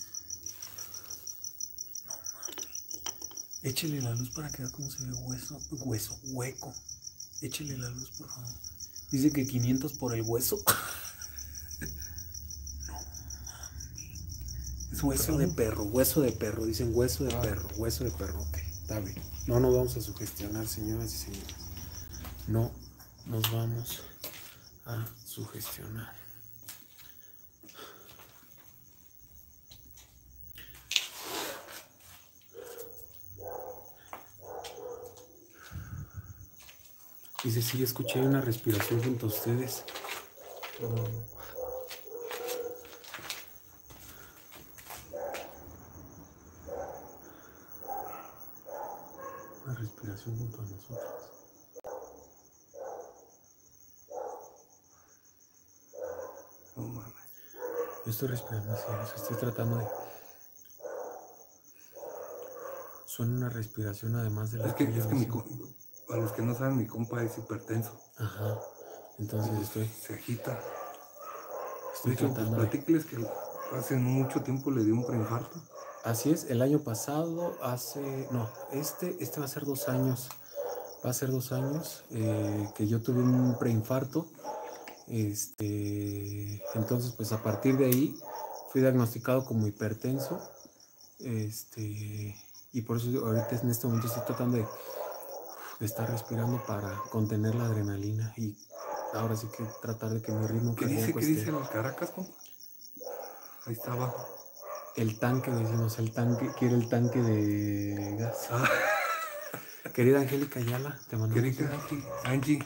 No mames. Échele la luz para que vea cómo se ve hueso, hueso, hueco. Échele la luz, por favor. Dice que quinientos por el hueso. No mames. Es un Hueso de perro, hueso de perro. Dicen hueso de Ah. perro, hueso de perro. Ok, está bien. No nos vamos a sugestionar, señoras y señores. No nos vamos a sugestionar. Dice, sí, escuché una respiración junto a ustedes. No, no, no. Una respiración junto a nosotros. No mames. Yo estoy respirando así, o sea, estoy tratando de... Suena una respiración además de la Es que, tuya, es que mi, ¿no? com- para los que no saben, mi compa es hipertenso. Ajá. Entonces estoy, Se agita. estoy De hecho, pues tratando de... platíqueles que hace mucho tiempo le dio un preinfarto. Así es, el año pasado, hace... No, este, este va a ser dos años. Va a ser dos años eh, que yo tuve un preinfarto. Este, entonces, pues a partir de ahí fui diagnosticado como hipertenso. Este, y por eso ahorita en este momento estoy tratando de, de estar respirando para contener la adrenalina y ahora sí que tratar de que mi ritmo ¿Qué dice, cardíaco qué esté... dice el Caracas, compa? Ahí está abajo. El tanque, decimos, el tanque, quiere el tanque de gas. Ah, Querida Angélica Ayala, te mando qué rica, Angie. Angie.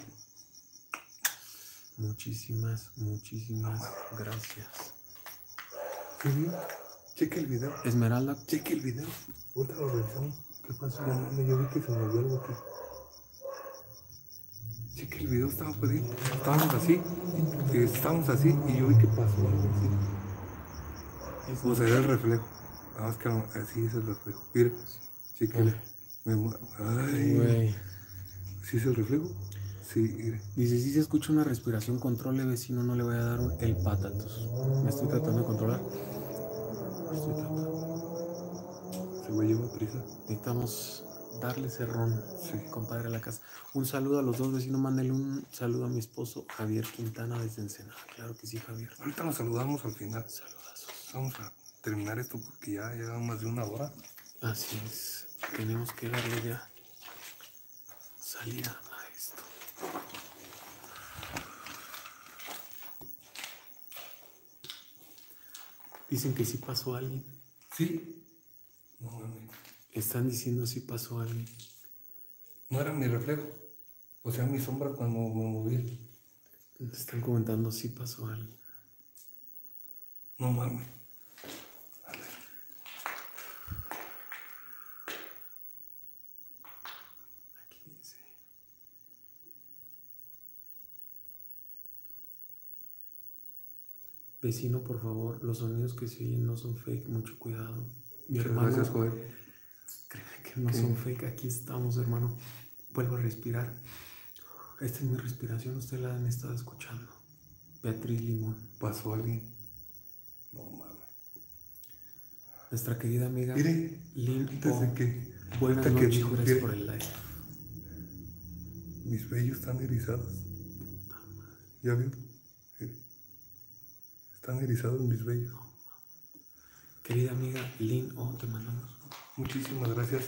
muchísimas, muchísimas gracias. ¿Qué vio? Cheque el video. Esmeralda, Cheque el video. Ahorita lo revisamos. ¿qué pasó? No mames, yo vi que se movió algo aquí. Cheque el video, estaba perdido. Estábamos así. y Estábamos así y yo vi que pasó algo así. O sea, era el reflejo. Nada más que así es el reflejo. Mire, chequele. Me mu- Ay, Güey. ¿sí es el reflejo? Sí, mire. Dice, si se escucha una respiración, controle, vecino, no le voy a dar un- el patatus. Me estoy tratando de controlar. Estoy tratando. Se va a llevar prisa. Necesitamos darle cerrón, Sí. compadre, a la casa. Un saludo a los dos vecinos, mándale un saludo a mi esposo Javier Quintana desde Ensenada. Claro que sí, Javier. Ahorita nos saludamos al final. Saludazos. Vamos a terminar esto porque ya lleva más de una hora. Así es, tenemos que darle ya salida a esto. Dicen que sí pasó alguien. Sí. No, mami. Están diciendo sí pasó alguien. No era mi reflejo. O sea, mi sombra cuando me moví. Están comentando sí pasó alguien. No mames. Aquí dice. Vecino, por favor, los sonidos que se oyen no son fake, mucho cuidado. Mi Muchas hermano, gracias, joven. créeme que no ¿Qué? son fake, aquí estamos, hermano. Vuelvo a respirar. Esta es mi respiración, usted la han estado escuchando. Beatriz Limón. ¿Pasó alguien? No mames. Nuestra querida amiga Mire, Lynn antes O. de que... Buenas ahorita que noches, dijo, gracias mire, por el like. mis vellos están erizados. ¿Ya vio? Mire. Están erizados mis vellos. Querida amiga Lynn O, te mandamos Muchísimas gracias.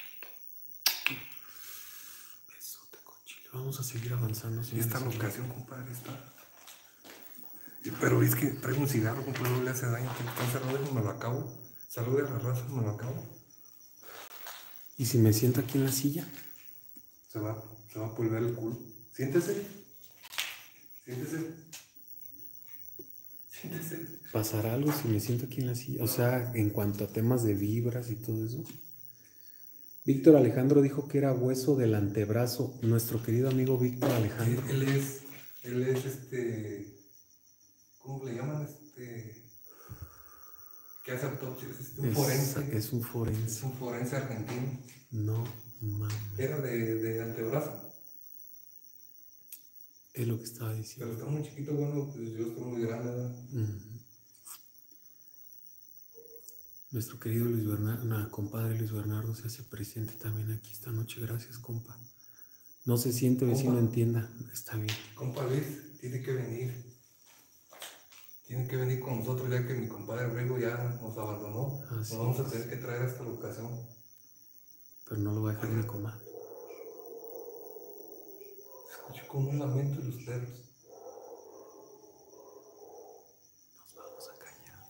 besote con chile. Vamos a seguir avanzando. Y esta locación, compadre, está... Pero es que traigo un cigarro, compadre, no le hace daño. Está encerrado y me lo acabo. Salude a la raza, me lo acabo. ¿Y si me siento aquí en la silla? Se va, se va a pulver el culo. Siéntese. Siéntese. Siéntese. ¿Pasará algo si me siento aquí en la silla? O sea, en cuanto a temas de vibras y todo eso. Víctor Alejandro dijo que era hueso del antebrazo. Nuestro querido amigo Víctor Alejandro. Él, él es, él es este, ¿cómo le llaman? Este, que hace autopsias, este, un es, forense. Es un forense. Es un forense argentino. No mames. Era de, de antebrazo. Es lo que estaba diciendo. Pero está muy chiquito, bueno, pues yo estoy muy grande, ¿verdad? Uh-huh. Nuestro querido Luis Bernardo, no, compadre Luis Bernardo se hace presente también aquí esta noche. Gracias, compa. No se siente, vecino, Compa. entienda. Está bien. Compa Luis, tiene que venir. Tiene que venir con nosotros ya que mi compadre Rigo ya nos abandonó. Así nos vamos es. a tener que traer a esta locación. Pero no lo va a dejar mi comadre. Se escucha como un lamento de los perros. Nos vamos a callar.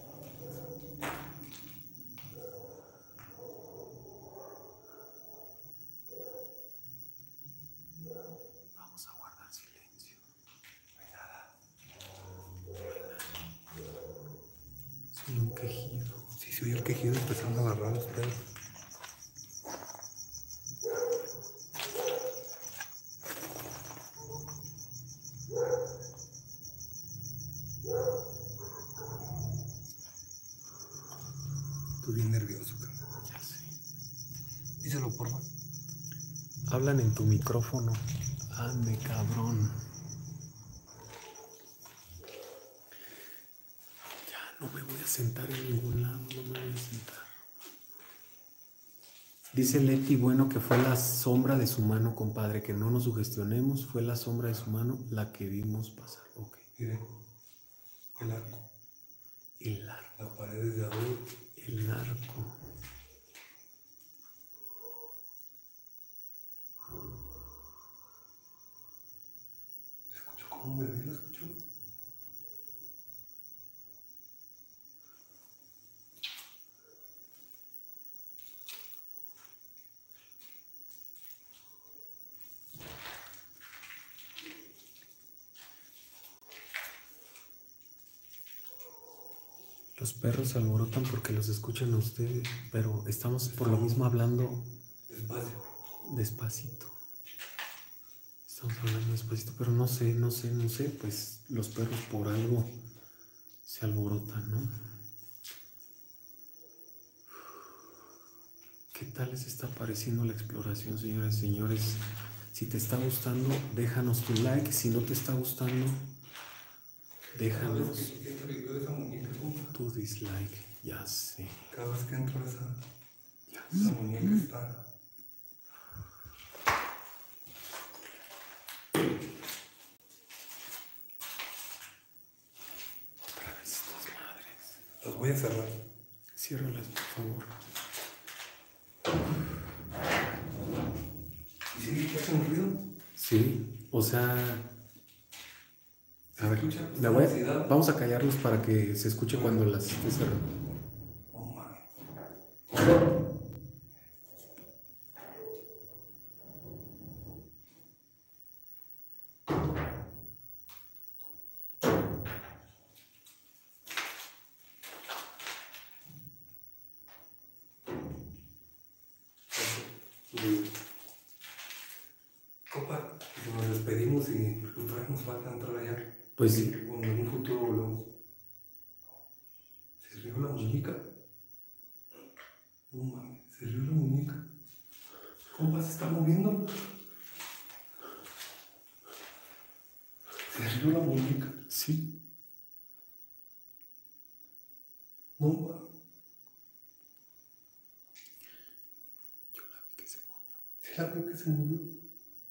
Vamos a guardar silencio. No hay nada. No hay nada. Solo un quejido. Sí, se oye el quejido empezando a agarrar los perros. Estoy bien nervioso, cabrón. Ya sé. Díselo, porfa. Hablan en tu micrófono. Ande, cabrón. Ya no me voy a sentar en ningún lado, no me voy a sentar. Dice Leti, bueno, que fue la sombra de su mano, compadre, que no nos sugestionemos, fue la sombra de su mano la que vimos pasar. Ok. Mire, el arco. El arco. Las paredes de adulto. El arco. ¿Se escuchó como un bebé? ¿Lo escuchó? Los perros se alborotan porque los escuchan a ustedes, pero estamos por lo mismo hablando despacio. Despacito. Estamos hablando despacito, pero no sé, no sé, no sé, pues los perros por algo se alborotan, ¿no? ¿Qué tal les está pareciendo la exploración, señoras y señores? Si te está gustando, déjanos tu like. Si no te está gustando, déjanos tu dislike. Ya sé. Cada vez que entro esa, ya esa sé. muñeca está... Otra vez estas madres. Estas voy a cerrar. Ciérralas, por favor. ¿Y sigue que hacen ruido? Sí, o sea... ¿Se A ver, escucha? la voy a- vamos a callarlos para que se escuche cuando las esté cerrando. Oh, mami. Copa, si nos despedimos y otra vez nos falta entrar allá. Pues sí. O en un futuro volvemos. ¿Se rió la muñeca? No mames, se rió la muñeca. Compa, se está moviendo. Se rió la muñeca. Sí. No mames. Yo la vi que se movió. Sí la veo que se movió.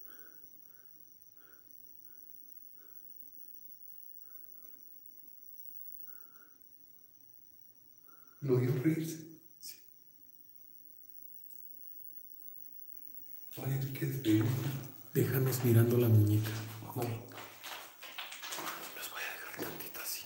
Lo oyó reírse. Sí. Oye, hay que despedirnos. Déjanos mirando la muñeca. No. Los voy a dejar tantito así.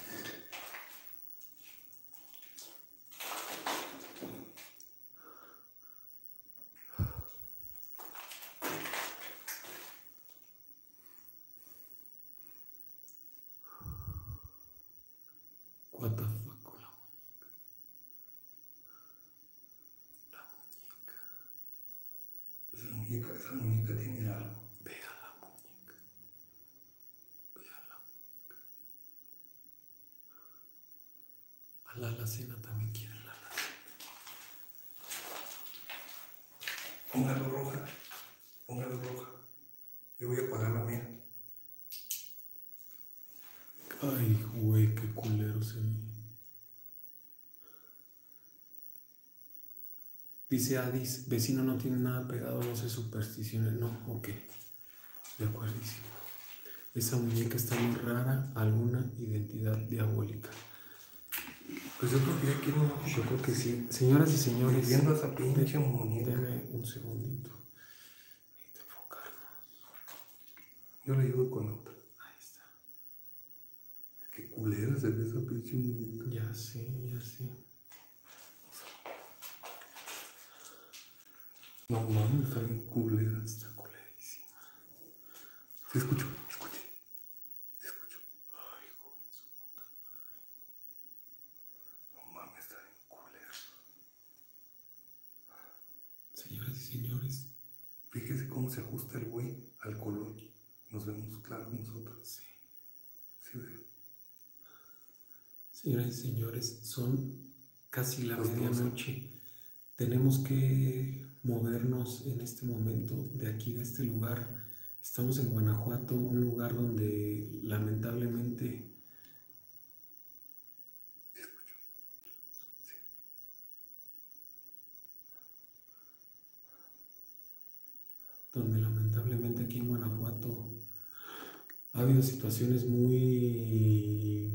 What the fuck con la muñeca. La muñeca. Esa muñeca, esa muñeca tiene algo. Vea la muñeca. Vea la muñeca. A la alacena también quiere la alacena. Póngalo roja. Póngalo roja. Yo voy a apagar la mía. Ay, güey, qué culero se ve. Dice Adis, vecino no tiene nada pegado, no sé supersticiones. No, ok. De acuerdísimo. Esa muñeca está muy rara, alguna identidad diabólica. Pues yo creo que ya quiero. Yo creo que sí. Señoras y señores, Viendo a esa pinche de- muñeca. denme un segundito. Necesito enfocarnos. Yo le ayudo con la otra. Ahí está. Qué culera se ve esa pinche muñeca. Ya sé, ya sé. No mames, está bien culera. Está culerísima. Sí, escucho, escuché. Sí, escucho. Ay, hijo de su puta madre. No mames, está bien culera. Señoras y señores, Fíjese cómo se ajusta el güey al color. Nos vemos claros nosotros. sí. Sí, ve. Señoras y señores, son casi la Las doce. medianoche. Tenemos que movernos en este momento de aquí, de este lugar. Estamos en Guanajuato, un lugar donde lamentablemente Sí, escucho. Sí. donde lamentablemente aquí en Guanajuato ha habido situaciones muy,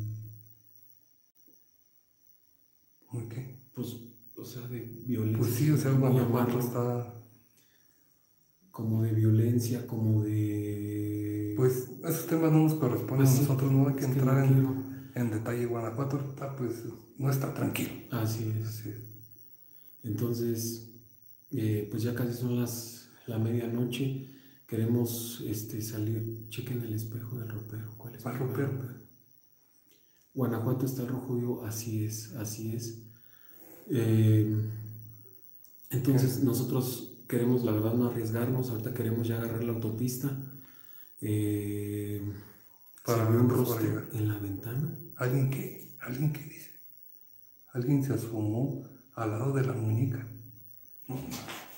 ¿Muy qué? pues, o sea, de violencia. Pues sí, o sea, muy Guanajuato amargo, está. como de violencia, como de... Pues esos temas no nos corresponden Pues a sí, nosotros, no hay que es que entrar no en, quiero. en detalle. Guanajuato ahorita, pues, no está tranquilo. Así es. Así es. Entonces, eh, pues ya casi son las la medianoche. Queremos este, salir. Chequen el espejo del ropero. ¿Cuál es? ¿Cuál ropero? Guanajuato está el rojo vivo. Así es, así es. Eh, entonces, ¿Qué? nosotros queremos, la verdad, no arriesgarnos. Ahorita queremos ya agarrar la autopista. Eh, Para se ve un ver, pues, para rostro llegar. en la ventana. ¿Alguien qué? ¿Alguien qué dice? Alguien se asomó al lado de la muñeca. No, no.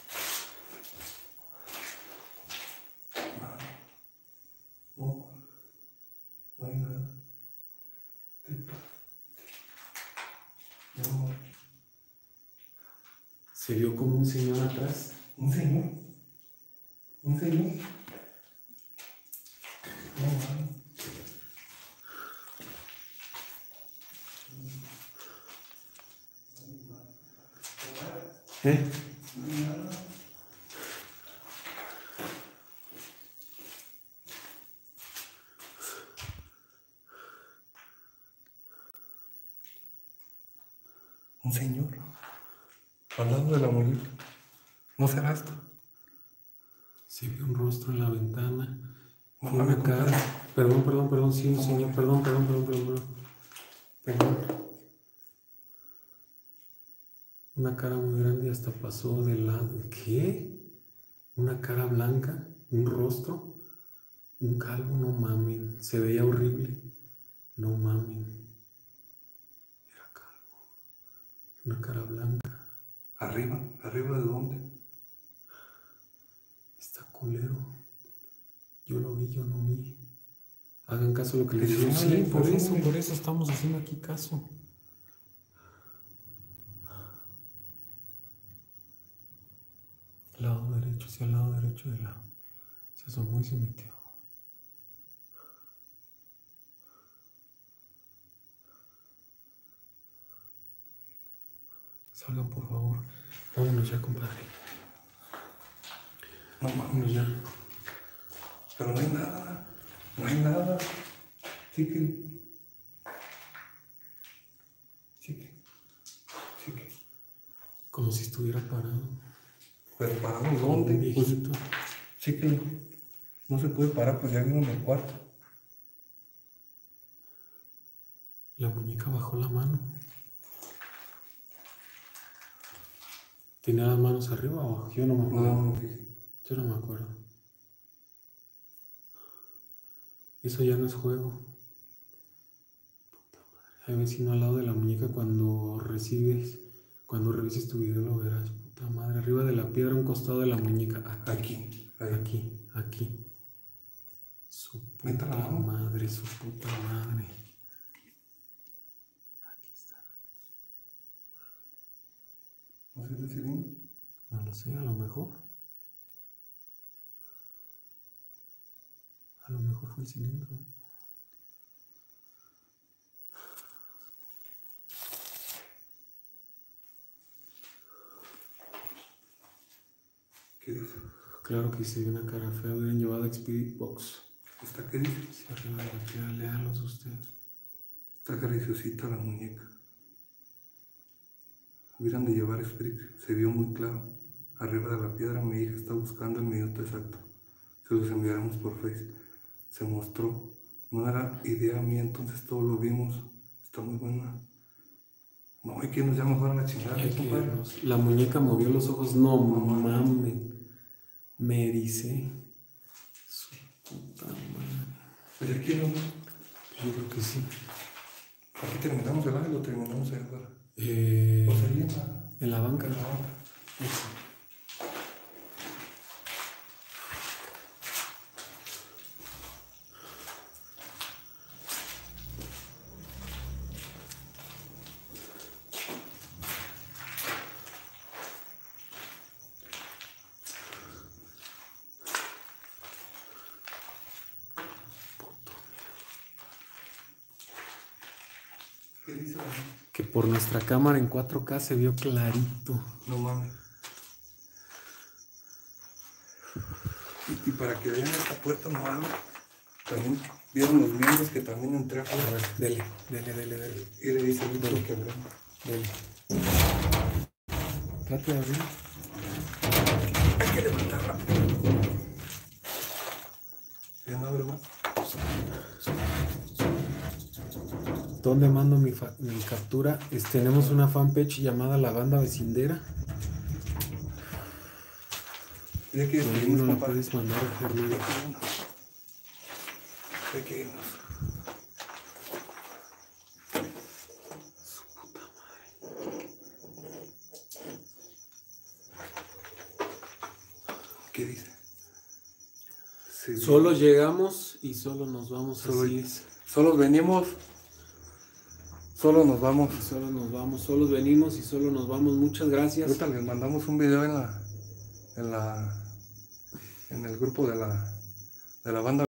No, no hay nada. No, Se vio como un señor atrás. un señor. Un señor. No, no. ¿Eh? Un señor al lado de la muñeca. ¿No será esto? Se ve un rostro en la ventana. No, Fue una cara. Perdón, perdón, perdón, sí, no, señor. Perdón, perdón, perdón, perdón, perdón. Perdón. Una cara muy grande y hasta pasó de lado. ¿Qué? Una cara blanca, un rostro, un calvo, no mamen. Se veía horrible. No mamen. Era calvo. Una cara blanca. ¿Arriba? ¿Arriba de dónde? Está culero. Yo lo vi, yo no vi. Hagan caso a lo que les digo. Sí, Sí, por por eso, favor. por eso estamos haciendo aquí caso. Lado derecho, hacia el lado derecho de la... Se asomó y se metió. Salgan, por favor. Vámonos ya, compadre. No mames, ya. Pero no hay nada. No hay nada. Sí que... Sí que... Sí que... Como si estuviera parado. ¿Pero parado dónde? Un viejito. Pues, sí que no se puede parar, pues ya vieron el cuarto. La muñeca bajó la mano. ¿Tenía las manos arriba o abajo? Yo no me acuerdo. No, no, Yo no me acuerdo. Eso ya no es juego. Puta madre. Hay vecino al lado de la muñeca cuando recibes, cuando revises tu video lo verás. Puta madre. Arriba de la piedra, a un costado de la muñeca. Aquí. Aquí. Ahí. Aquí. Aquí. Su Meta puta la mano. madre, su puta madre. Aquí está. ¿No se ve cilindro? No lo sé, a lo mejor. A lo mejor fue el cilindro. ¿Qué dice? Claro que sí, una cara fea. Hubieran llevado a Spirit Box. ¿Está qué dice? Si arriba de la piedra, léalos usted. Está graciosita la muñeca. Hubieran de llevar Spirit. Se vio muy claro. Arriba de la piedra mi hija está buscando el minuto exacto. Se los enviaremos por Face. Se mostró. No era idea mía, entonces todo lo vimos. Está muy buena. No, hay que nos ya mejor a la chingada, Hay que compadre. irnos. La muñeca movió los ojos. No mames. Me dice. Su puta madre. Pues aquí no, ¿no? Yo creo que sí. Aquí terminamos el live, lo terminamos allá afuera. Eh, Pues ahí en la, en la banca. en la banca. ¿Qué dice la gente? Que por nuestra cámara en cuatro K se vio clarito. No mames. Y, y para que vean esta puerta no abre. También vieron los miembros que también entré afuera. A ver, dele, dele, dele, dele. Y le dice el lo que abrió. Dele. Trate de abrir. Hay que levantar rápido. Ya no abre más. ¿Dónde mando mi, fa- mi captura? Es- tenemos una fanpage llamada La Banda Vecindera. Ya que Ahí despedimos, no la compadre. puedes mandar, hermano. Hay que irnos. Su puta madre. ¿Qué dice? Sí. Solo llegamos y solo nos vamos. Solo- Así es. Solo venimos. Solo nos vamos. Y solo nos vamos, solos venimos y solo nos vamos. Muchas gracias. Ahorita les mandamos un video en la, en la, en el grupo de la, de la banda.